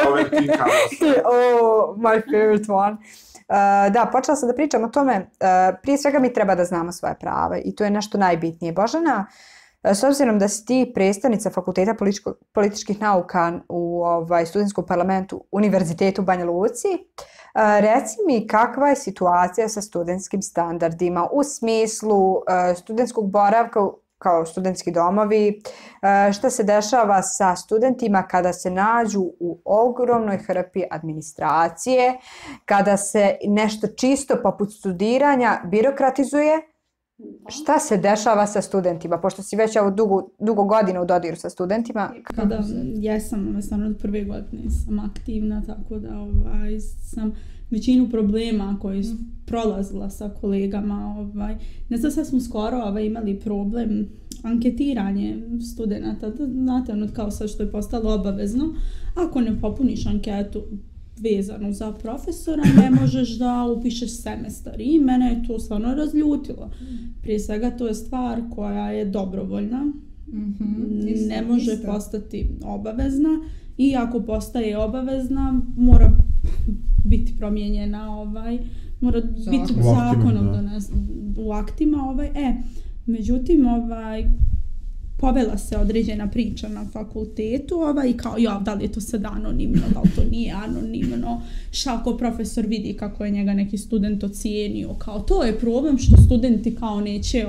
Oh, my favorite one. Da, počela sam da pričam o tome, prije svega mi treba da znamo svoje prava i to je nešto najbitnije. Božana, s obzirom da si ti predstavnica Fakulteta političkih nauka u studentskom parlamentu Univerzitetu u Banja Luci, reci mi kakva je situacija sa studentskim standardima u smislu studentskog boravka kao studentski domovi, šta se dešava sa studentima kada se nađu u ogromnoj hrpi administracije, kada se nešto čisto poput studiranja birokratizuje. Šta se dešava sa studentima, pošto si već dugo godina u dodiru sa studentima? Kada jesam, stvarno od prve godine sam aktivna, tako da sam većinu problema koji su prolazila sa kolegama. Ne znam, sad smo skoro imali problem anketiranje studenata. Znate, ono kao sad što je postalo obavezno, ako ne popuniš anketu vezano za profesora, ne možeš da upišeš semestar i mene je to stvarno razljutilo. Prije svega to je stvar koja je dobrovoljna, ne može postati obavezna i ako postaje obavezna mora biti promijenjena, mora biti zakonom u aktima. Međutim, povela se određena priča na fakultetu i kao, da li je to sad anonimno, da li to nije anonimno, šta ako profesor vidi kako je njega neki student ocijenio, kao to je problem što studenti kao neće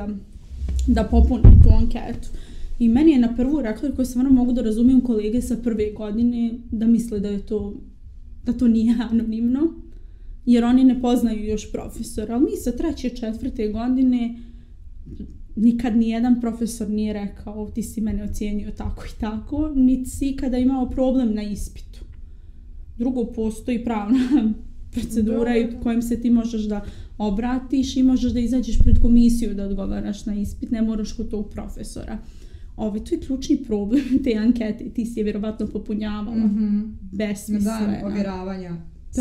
da popune tu anketu. I meni je na prvu rekla, koji stvarno mogu da razumijem kolege sa prve godine, da misle da to nije anonimno, jer oni ne poznaju još profesora, ali mi sa 3. 4. godine nikad nijedan profesor nije rekao ti si mene ocijenio tako i tako, niti si ikada imao problem na ispitu. Drugo, postoji pravna procedura kojim se ti možeš da obratiš i možeš da izađeš pred komisiju da odgovaraš na ispit, ne moraš kod tog profesora. To je ključni problem te ankete, ti si je vjerovatno popunjavala besmislena. Dan ovjeravanja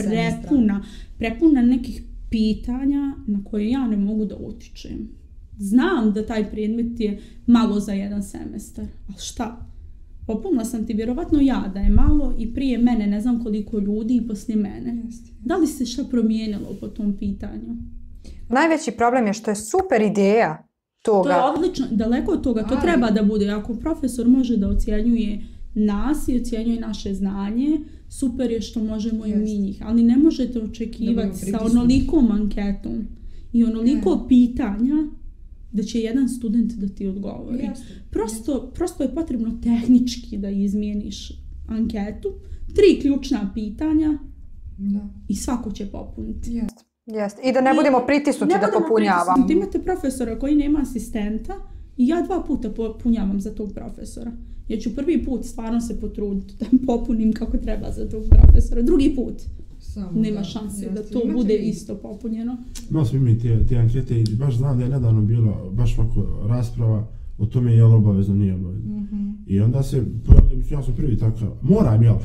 prepuna nekih pitanja na koje ja ne mogu da utičem. Znam da taj predmet je malo za jedan semestar, ali šta? Popunila sam ti vjerovatno ja da je malo i prije mene ne znam koliko ljudi i poslije mene. Da li se šta promijenilo po tom pitanju? Najveći problem je što je super ideja toga. To je odlično, daleko od toga, to treba da bude. Ako profesor može da ocjenjuje nas i ocjenjuje naše znanje, super je što možemo i mi njih, ali ne možete očekivati sa onolikom anketom i onoliko pitanja da će jedan student da ti odgovori. Prosto je potrebno tehnički da izmijeniš anketu, 3 ključna pitanja i svako će popuniti. Jeste. I da ne budemo pritisnuti da popunjavamo. Imate profesora koji nema asistenta i ja 2 puta popunjavam za tog profesora. Ja ću prvi put stvarno se potruditi da popunim kako treba za tog profesora. Drugi put nema šanse da to bude isto popunjeno. Imali smo mi te ankete i baš znam da je nedavno bilo baš ovako rasprava o tome je li obavezno, nije obavezno. I onda se pojavljaju, ja sam prvi takav, moram, jel?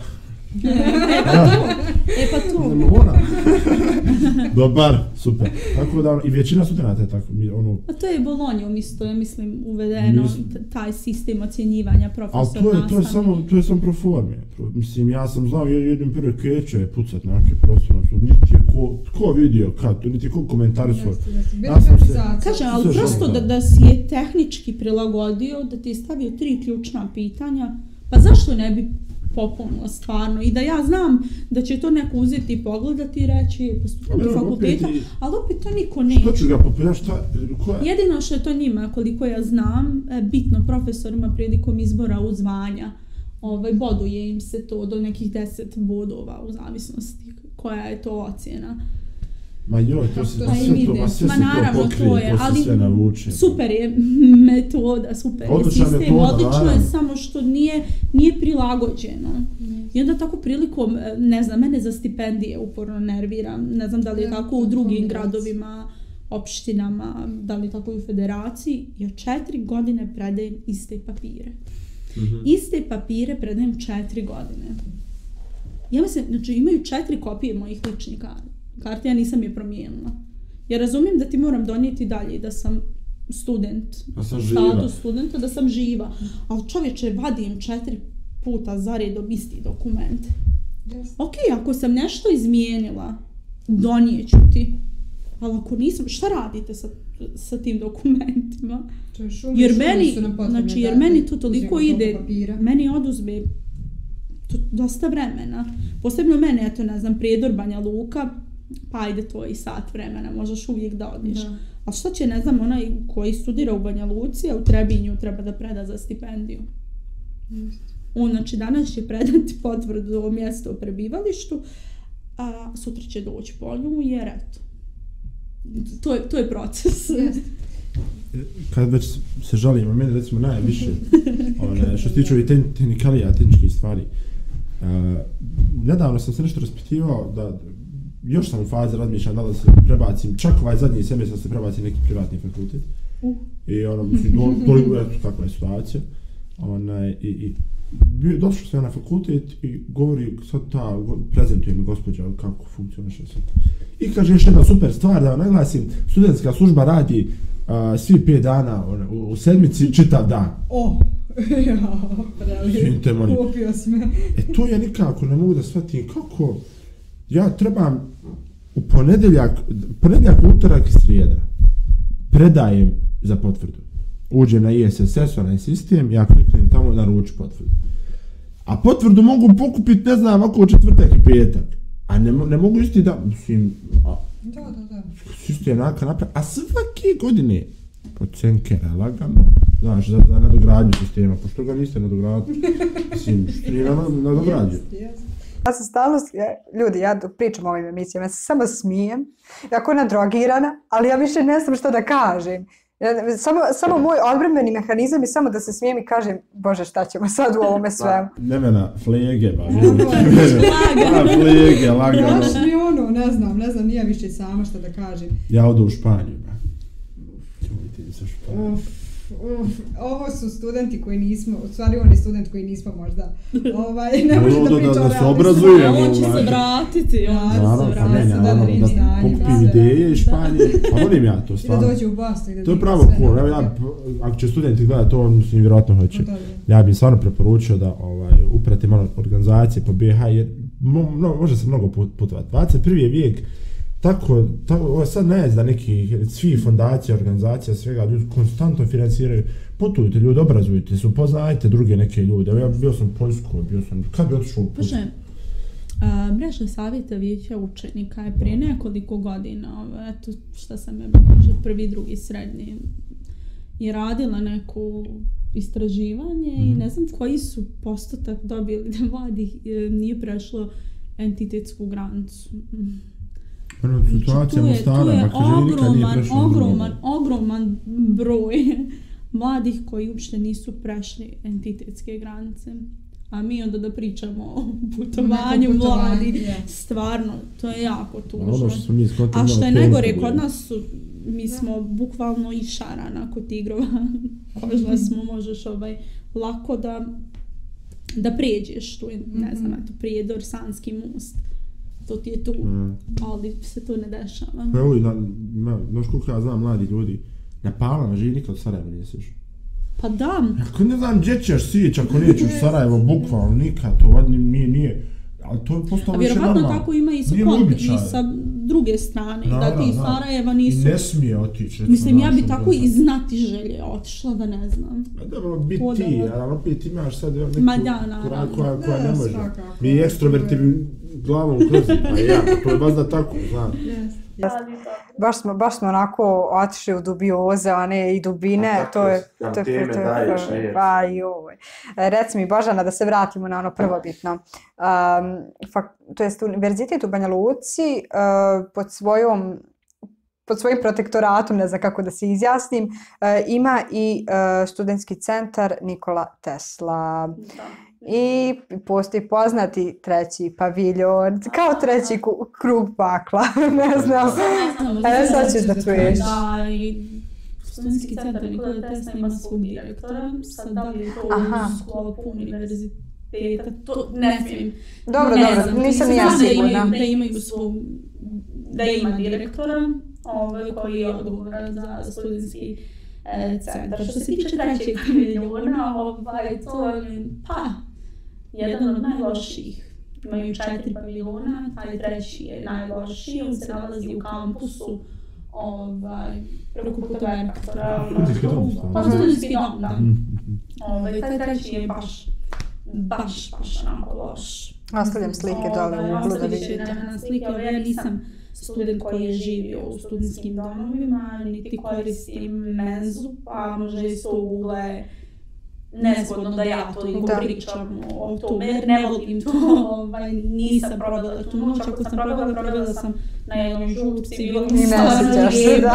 Pa to. Moram. Dobar, super. Tako da, i većina studenata je tako. A to je Bolonjom isto, ja mislim, uvedeno, taj sistem ocjenjivanja profesor nastavnika. To je samo pro forme. Mislim, ja sam znao jednim prve keće pucat na neke profesor, niti je ko vidio kad, niti ko komentarisao. Kažem, ali prosto da si je tehnički prilagodio, da ti je stavio 3 ključna pitanja, pa zašto ne bi popunila stvarno i da ja znam da će to neko uzeti i pogledati i reći postupati fakulteta, ali opet to niko neće. Što ću ga popunjati? Jedino što je to njima, koliko ja znam, bitno profesorima prilikom izbora u zvanja, boduje im se to do nekih 10 bodova u zavisnosti koja je to ocjena. Ma joj, to se sve naravno, to pokrije, to je, to se sve navuče. Super je metoda, super je sistem, metoda, odlično je, samo što nije prilagođeno. I onda tako prilikom, ne znam, mene za stipendije uporno nervira, ne znam da li je tako u drugim gradovima, opštinama, da li tako i u federaciji, ja 4 godine predajem iste papire. Iste papire predajem 4 godine. Ja mislim, znači imaju 4 kopije mojih ličnih karti, ja nisam je promijenila. Ja razumijem da ti moram donijeti dalje da sam student, status studenta, da sam živa. Ali čovječe, vadim 4 puta za redom isti dokument. Ok, ako sam nešto izmijenila, donijeću ti. Ali ako nisam, šta radite sa tim dokumentima? Jer meni to toliko ide, meni oduzme dosta vremena. Posebno mene, eto, ne znam, Prijedor, Banja Luka, pa ajde to i sat vremena, možeš uvijek da odniš. A šta će, ne znam, onaj koji studira u Banja Luci, a u Trebinju treba da preda za stipendiju? On, znači, danas će predati potvrdu o mjestu o prebivalištu, a sutra će doći po nju, jer eto, to je proces. Kad već se žalimo, meni recimo najviše, što se tiče ovih tehnikalija, tehničkih stvari, nedavno sam se nešto raspitivao da još sam u fazi razmišljam da se prebacim, čak ovaj zadnji semestar se prebacim neki privatni fakultet. I ono, kakva je situacija. I došao sam na fakultet i govori, sad prezentuje mi gospođa kako funkcioniše sad. I kaže još jedna super stvar, da vam naglasim, studentska služba radi svi 5 dana u sedmici, čitav dan. Kupio si me. To ja nikako ne mogu da shvatim kako ja trebam u ponedjeljak, utorak i srijeda predajem za potvrdu. Uđem na ISSS, onaj sistem, ja kliknem tamo naruči potvrdu. A potvrdu mogu pokupiti, ne znam, oko četvrtak i petak. A ne mogu isti da, mislim, sistem napravi, a svake godine od Cenkera lagano, znaš, za nadogradnju sistema, pošto ga niste nadogradili, mislim, što nije nadogradio. Ja sam stalno, ljudi, ja dok pričam o ovim emisijama, ja se samo smijem, jako nadrogirana, ali ja više ne znam što da kažem. Samo moj odbrambeni mehanizam je samo da se smijem i kažem, Bože, šta ćemo sad u ovome svemu. Nemena, flege, flege, lagano. Baš mi ono, ne znam, nije više sama što da kažem. Ja odu u Španiju, ovo su studenti koji nismo, u stvari on je student koji nismo možda, ne može da priča da se obrazujemo. On će se vratiti, da pokupim ideje iz Španije, a volim ja to stvarno. I da dođe u Bosnu. To je pravo cool, ako će studenti gledati to, on mislim vjerojatno hoće. Ja bih stvarno preporučio da uprate malo organizacije po BiH, jer može se mnogo putovati. 21. je vijek, tako, ovo je sad najezda nekih, svih fondacija, organizacija, svega, ljudi konstantno financiraju, putujte ljudi, obrazujte se, upoznajte druge neke ljude. Ja bio sam u Poljskoj, kad bi otišao u Poljsku? Mreža savjeta vijeća učenika je prije nekoliko godina, eto šta sam je prvi, drugi, srednji, i radila neko istraživanje i ne znam koji su postotak dobili da mladih nije prešlo entitetsku granicu. Situacija Mostara, ogroman broj mladih koji uopšte nisu prešli entitetske granice. A mi onda da pričamo o putovanju mladih, stvarno, to je jako tužno. A što je najgore, kod nas su, mi smo bukvalno i šarana kod tigrova. Kožla smo, možeš lako da pređeš tu, ne znam, Prijedor, Sanski most. To ti je tu, ali se to ne dešava. Pa evo, znaš koliko ja znam mladi ljudi, na Palama živi nikad u Sarajevo nisi išao. Pa da. Ako ne znam gdje ćeš sići, ako nećeš u Sarajevo, bukvalno nikad, to nije, ali to je postalo više normalno. A vjerovatno tako ima i sa druge strane, da ti iz Sarajeva nisu... I ne smije otići. Mislim, ja bi tako iz znati želje otišla, da ne znam. Dobro, biti ti, ali opet imaš sad neku koja ne može. Mi ekstroverti glavom u krozi, pa ja, to je baš da tako, znam. Baš smo onako otišli u dubioze, one i dubine, to je pa joj. Reci mi Božana, da se vratimo na ono prvobitno. To jest univerzitet u Banja Luci pod svojim protektoratom, ne znam kako da se izjasnim, ima i studentski centar Nikola Tesla. I postoji poznati treći paviljon, kao treći krug pakla, ne znam. Sad ćeš da čuješ. Da, i studentski centar Nikola Tesla ima svog direktora, sad da li je to u sklopu univerziteta, to ne smijem. Dobro, nisam ni ja sigurna. Da imaju svog, da ima direktora koji je odgovoran za studentski centar. Što se tiče trećeg paviljona, to je jedan od najlošijih. Imaju 4 paviljona, taj treći je najlošiji, on se nalazi u kampusu preko puta rektora. Studentski dom, da. Taj treći je baš onako loš. Ostavljam slike dole u uglu da vidite. Ja nisam student koji je živio u studentskim domovima, niti koristim menzu, pa možda iz tog ugla je nezgodno da ja toliko pričam o tome, jer ne volim to, nisam probala tu noć, ako sam probala sam na jednoj žurci, bilo mi stvarno lijepo,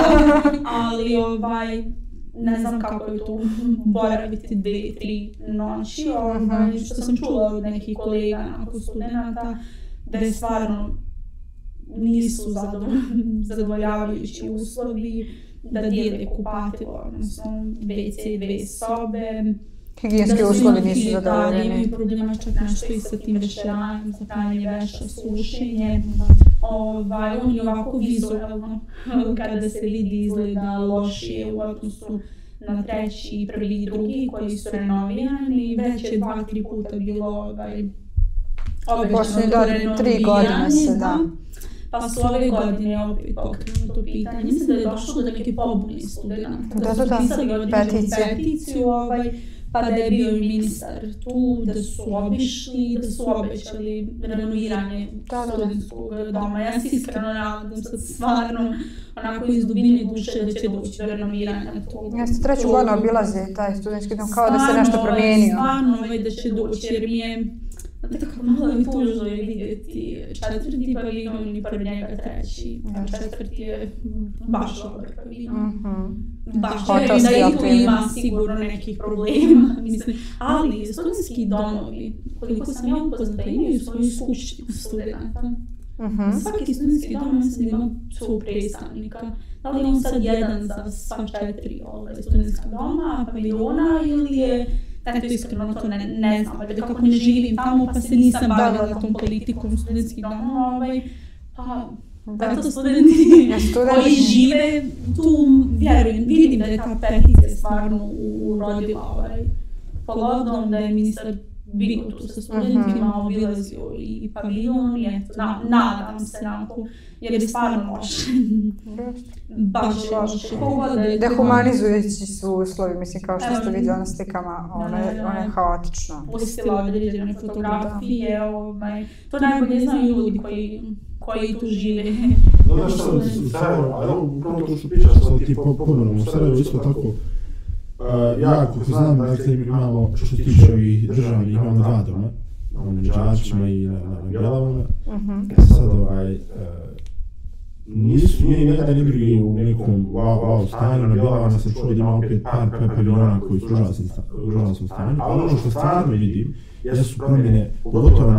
ali ne znam kako je tu boraviti 2-3 noći, što sam čula od nekih kolega nakon studenta, da je stvarno nisu zadovoljavajući uslovi, da dijele kupatilo, odnosno WC, 2 sobe. Higijenski uslovi nisu zadovoljeni. Da, imaju problema čak nešto i sa tim vešeranjem, za pranje veša, sušenje. On je ovako vizualno, kada se vidi izgleda lošije u odnosu na treći, prvi i drugi koji su renovirani. Već je 2-3 puta bilo obećano renoviranje, da. Pa su ove godine opet pokrenuto pitanje. Mislim da je došlo do neke pobune studenta. Da su pisali određenu peticiju, pa da je bio i ministar tu, da su obišli, da su obećali renoviranje studentskog doma. Ja se iskreno nadam sad stvarno onako iz dubine duše da će doći do renoviranja tog. Jeste, 3. godinu obilaze taj studentski dom, kao da se nešto promijenio. Stvarno da će doći, jer mi je tako malo mi tužno je vidjeti 4. paviljon i pored njega 3. A 4. je baš dobar paviljon. Baš da i tu ima sigurno nekih problema, mislim. Ali studentski domovi, koliko sam ja upoznata, imaju svoju skupštinu studenta. Svaki studentski dom mislim da ima svog predstavnika. Da li je on sad jedan za sva 4 studentska doma, paviljona, ili je... Eto, iskreno to ne znam, da kako ne živim tamo, pa se nisam bavila tom politikom studentskih domova, pa eto studenti koji žive tu, vjerujem, vidim da je ta peticija stvarno urodila pogodom, da je ministar bio tu sa studentima, obilazio i paviljon i eto, nadam se onako, jer je stvarno loše. Baš loše. Dehumanizujući su uslovi, mislim, kao što ste vidjeli na slikama, ono je haotično. Pustila određene fotografije, to najbolje znaju ljudi koji tu žive. Znaš što u Sarajevo, ali upravo to što pričaš sa tim poborom, u Sarajevo isto tako, ja kako znam, dakle imamo, što se tiče ovih državnih, imamo 2 doma, na Đačićima i na Bjelavama. Sad nije nekada ne bili u nekom wow stanju, na Bjelavama sam čuo da ima opet par paviljona koji su u užasnom stanju, ali ono što stvarno vidim, jesu promjene, pogotovo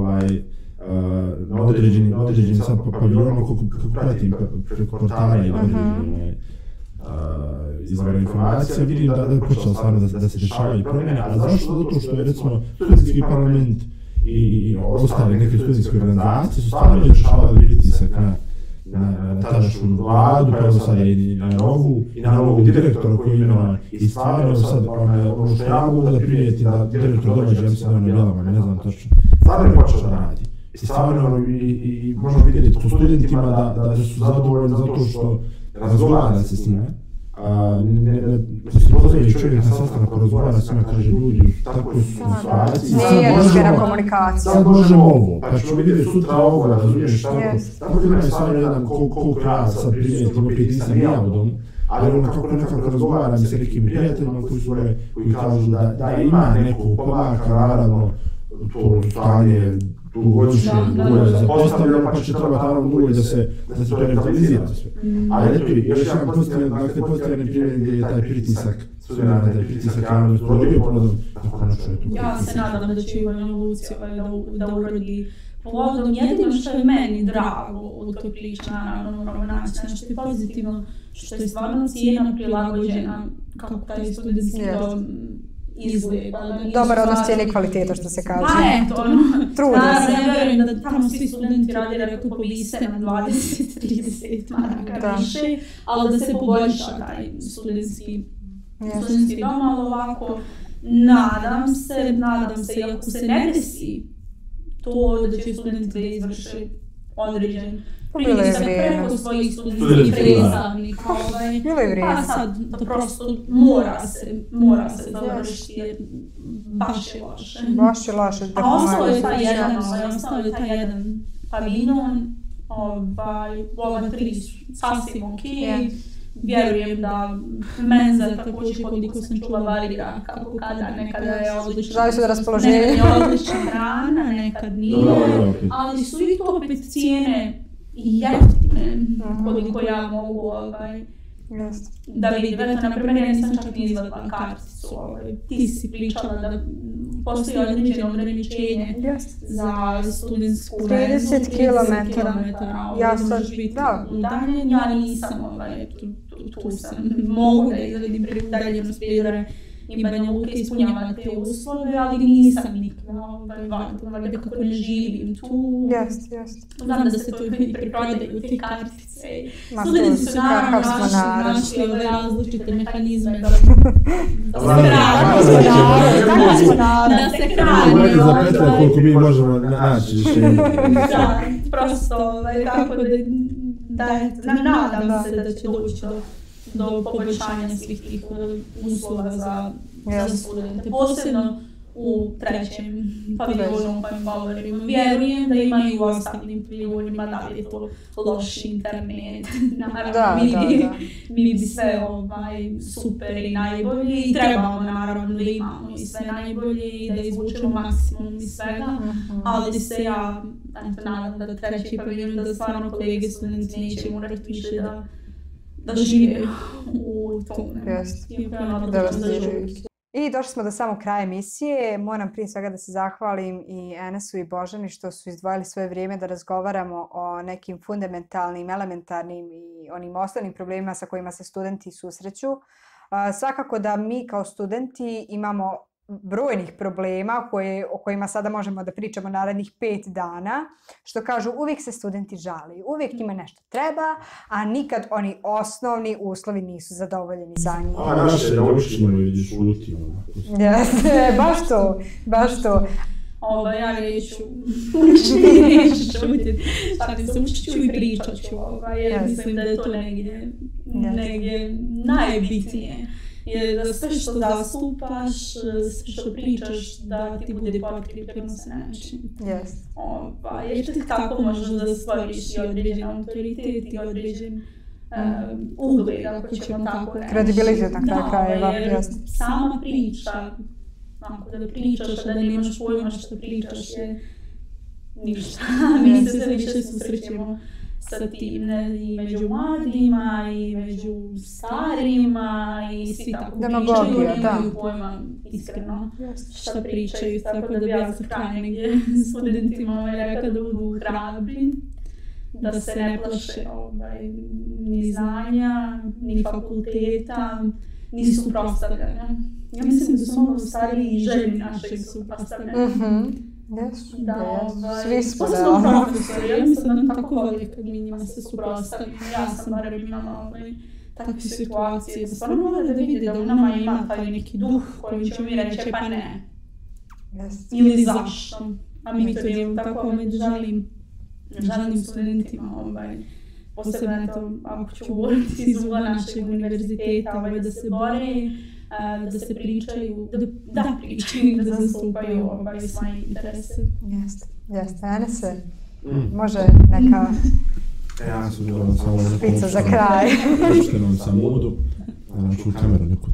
na određenim sad paviljonama, kako pratim preko portala i određenim izvora informacija, vidim da je počelo stvarno da se dešavaju promjene, a zašto? Zato što je recimo studentski parlament i ostale neke studentske organizacije su stvarno dešavali pritisak na tadašnju vladu, pa evo sada i na novog direktora koji je imenovan. I stvarno sad, ono što ja mogu da primijetim da direktor dođe, ja mislim da je na Bjelavama, ne znam točno, stvarno je počeo da radi. I stvarno i možemo vidjeti tu studentima da su zadovoljni zato što razgovara se s njima. Pozdravi čovjek na sastanak porazgovara s njima, kaže ljudi, tako su situaciji. Nije iskrena komunikacija. Sad možemo ovo, pa ćemo vidjeti sutra ovo, razumiješ tako. Tako da imaju stvarno jedan, koliko ja sad primijetim, opet nisam ja u domu, ali ono kako nekako razgovaram sa nekim prijateljima koji kažu da ima nekog pomaka, naravno, to stanje dugogodišnje je zapostavljeno, pa će trebati naravno dugo da se to revitalizira sve. Ali eto, još jedan postavljen primjer gdje je taj pritisak, taj pritisak javnosti dobio plodom, tako konačno je to. Ja se nadam da će Ivana Lucija da urodi plodom. Jedino što je meni drago u toj priči, naravno moramo naći nešto pozitivno, što je stvarno cijena prilagođena kako taj studentski dom izgleda. Dobar odnos cijene i kvaliteta, što se kaže. Pa eto, trude se. Ja vjerujem da tamo svi studenti rade rekao povise na 20-30 maraka više, ali da se poboljša taj studentski dom, ali ovako nadam se, iako se ne desi to da će studenti da izvrše određen pritisak preko svojih studentskih predstavnika. Pa sad to prosto mora se završiti jer baš je loše. Baš je loše. A ostao je taj jedan paviljon, ova tri su sasvim okej. Vjerujem da menza također koliko sam čula varira kako kada, nekada je odlična. Zavisi od raspoloženja. Nekad je odlična hrana, nekad nije, ali su i to opet cijene jeftine koliko ja mogu da vidim. Eto, na primjer, ja nisam čak ni izgledala karticu. Ti si pričala da postoji određeno ograničenje za studentsku menzu. 30 km. Ja sad, da. Udaljen, ja nisam, tu sam. Mogu da izvedim preudaljenost Prijedora i Banja Luka ispunjava te uslove, ali nisam nikada, valjda kako ne živim tu. Znam da se to i preprodaju te kartice. Studenti su naravno našli ove različite mehanizme da se hrani. Za Petra koliko mi možemo naći rješenje. Da, prosto tako da nadam se da će doći do poboljšanja svih tih uslova za studente. Posebno u trećem paviljonu o kojem govorimo. Vjerujem da ima i u ostalim paviljonima, da li je to loš internet. Mi bi sve super i najbolje i trebamo naravno da imamo i sve najbolje i da izvučemo maksimum iz svega, ali se ja nadam da treći paviljon, da stvarno kolege studenti neće morati više da žive u tome. I došli smo do samog kraja emisije. Moram prije svega da se zahvalim i Enesu i Božani što su izdvojili svoje vrijeme da razgovaramo o nekim fundamentalnim, elementarnim i onim osnovnim problemima sa kojima se studenti susreću. Svakako da mi kao studenti imamo brojnih problema o kojima sada možemo da pričamo narednih 5 dana. Što kažu, uvijek se studenti žali, uvijek njima nešto treba, a nikad oni osnovni uslovi nisu zadovoljeni za njih. A naše da učimo i da šutimo. Baš to. Ja neću šutiti, učit ću i pričat ću, jer mislim da je to negdje najbitnije. Jer da sve što zastupaš, sve što pričaš, da ti bude potkrepljeno sa nečim. Jer tek tako možeš da stvoriš i određen autoritet i određen ugled, ako ćemo tako reći. Kredibilitet na kraju krajeva. Jer sama priča, ako da pričaš, a da nemaš pojma što pričaš, je ništa. Mi se sve više susrećemo sa tim, i među mladima, i među starima, i svi tako pričaju, nemaju pojma iskreno šta pričaju, tako da bi ja za kraj negdje studentima rekla da budu hrabri, da se ne plaše ni znanja, ni fakulteta, ni suprotstavljanja. Ja mislim da su ono stariji želji našeg suprotstavljanja. Svi smo ja mislim da tako voli kad mi njima se suprotstavimo. Ja sam barem imala takve situacije da stvarno vole da vide da u nama ima taj neki duh kojim će mi reći pa ne. Ili zašto. A mi to imamo tako, želim studentima posebno eto, ako ću govoriti iz ugla našeg univerziteta, da se bore, da se pričaju, da pričaju, da zastupaju svoje interese. Jeste, Enese, može neka špica za kraj. Uštenom sam mudu, ču kameru neku.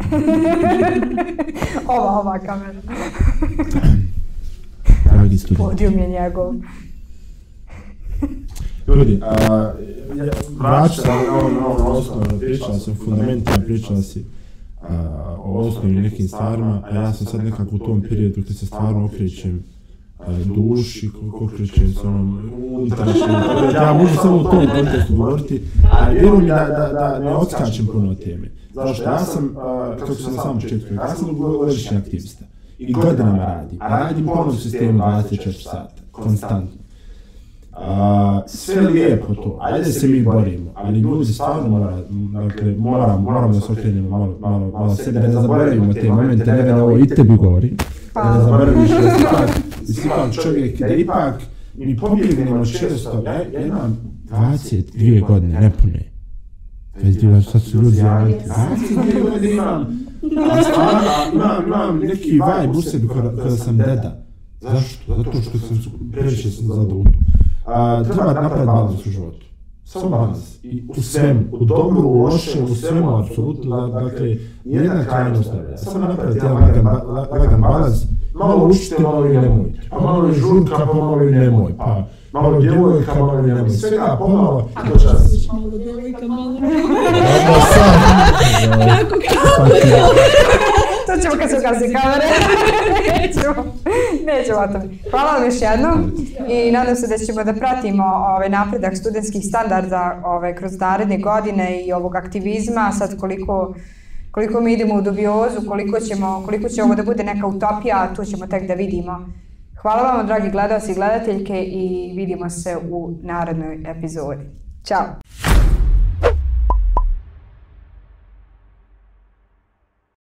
Ova kamera. Dragi studenti. Podijum je njegov. Ljudi, vraću se na osnovno, pričala si o fundamentima, pričala si o osnovnim nekim stvarima, a ja sam sad nekako u tom periodu kad se stvarno okrećem duši, okrećem se onom unutrašnjem, ja možu samo u tom kontekstu govoriti, a vjerujem mi da ne odskačem puno od teme. Zašto? Ja sam, kako sam na samom početku, ja sam dugogodišnji aktivista i godinama radim, a radim u polnom sistemu 24 sata, konstantno. Sve lijepo to, ajde se mi borimo, ali ljudi stvarno moramo da se okrenemo malo sebe, da zaboravimo te momente, ne da ovo i tebi govorim, da zaboraviš da si ipak čovjek, da ipak mi pobjegnemo često, ja imam 22 godine, nepune, 22, sad su ljudi javiti, 22 godine imam neki vibe u sebi kada sam deda. Zašto? Zato što sam previše zadovoljan. Treba napraviti balans u životu. Samo balans. I u svemu. U dobru, u loše, u svemu, apsolutno. Dakle, nijedna krajnost ne. Samo napraviti jedan lagan balans. Malo učite, malo i nemojte. Pa malo je žurka, pa malo i nemoj. Pa malo djevojka, malo i nemoj. Svega pomalo. Malo djevojka, malo nemoj. Kako? To ćemo kad se ugazi kamere. Nećemo o tome. Hvala vam još jednom i nadam se da ćemo da pratimo napredak studentskih standarda kroz naredne godine i ovog aktivizma. Sad koliko mi idemo u dubiozu, koliko će ovo da bude neka utopija, tu ćemo tek da vidimo. Hvala vam, dragi gledalci i gledateljke, i vidimo se u narednoj epizodi. Ćao!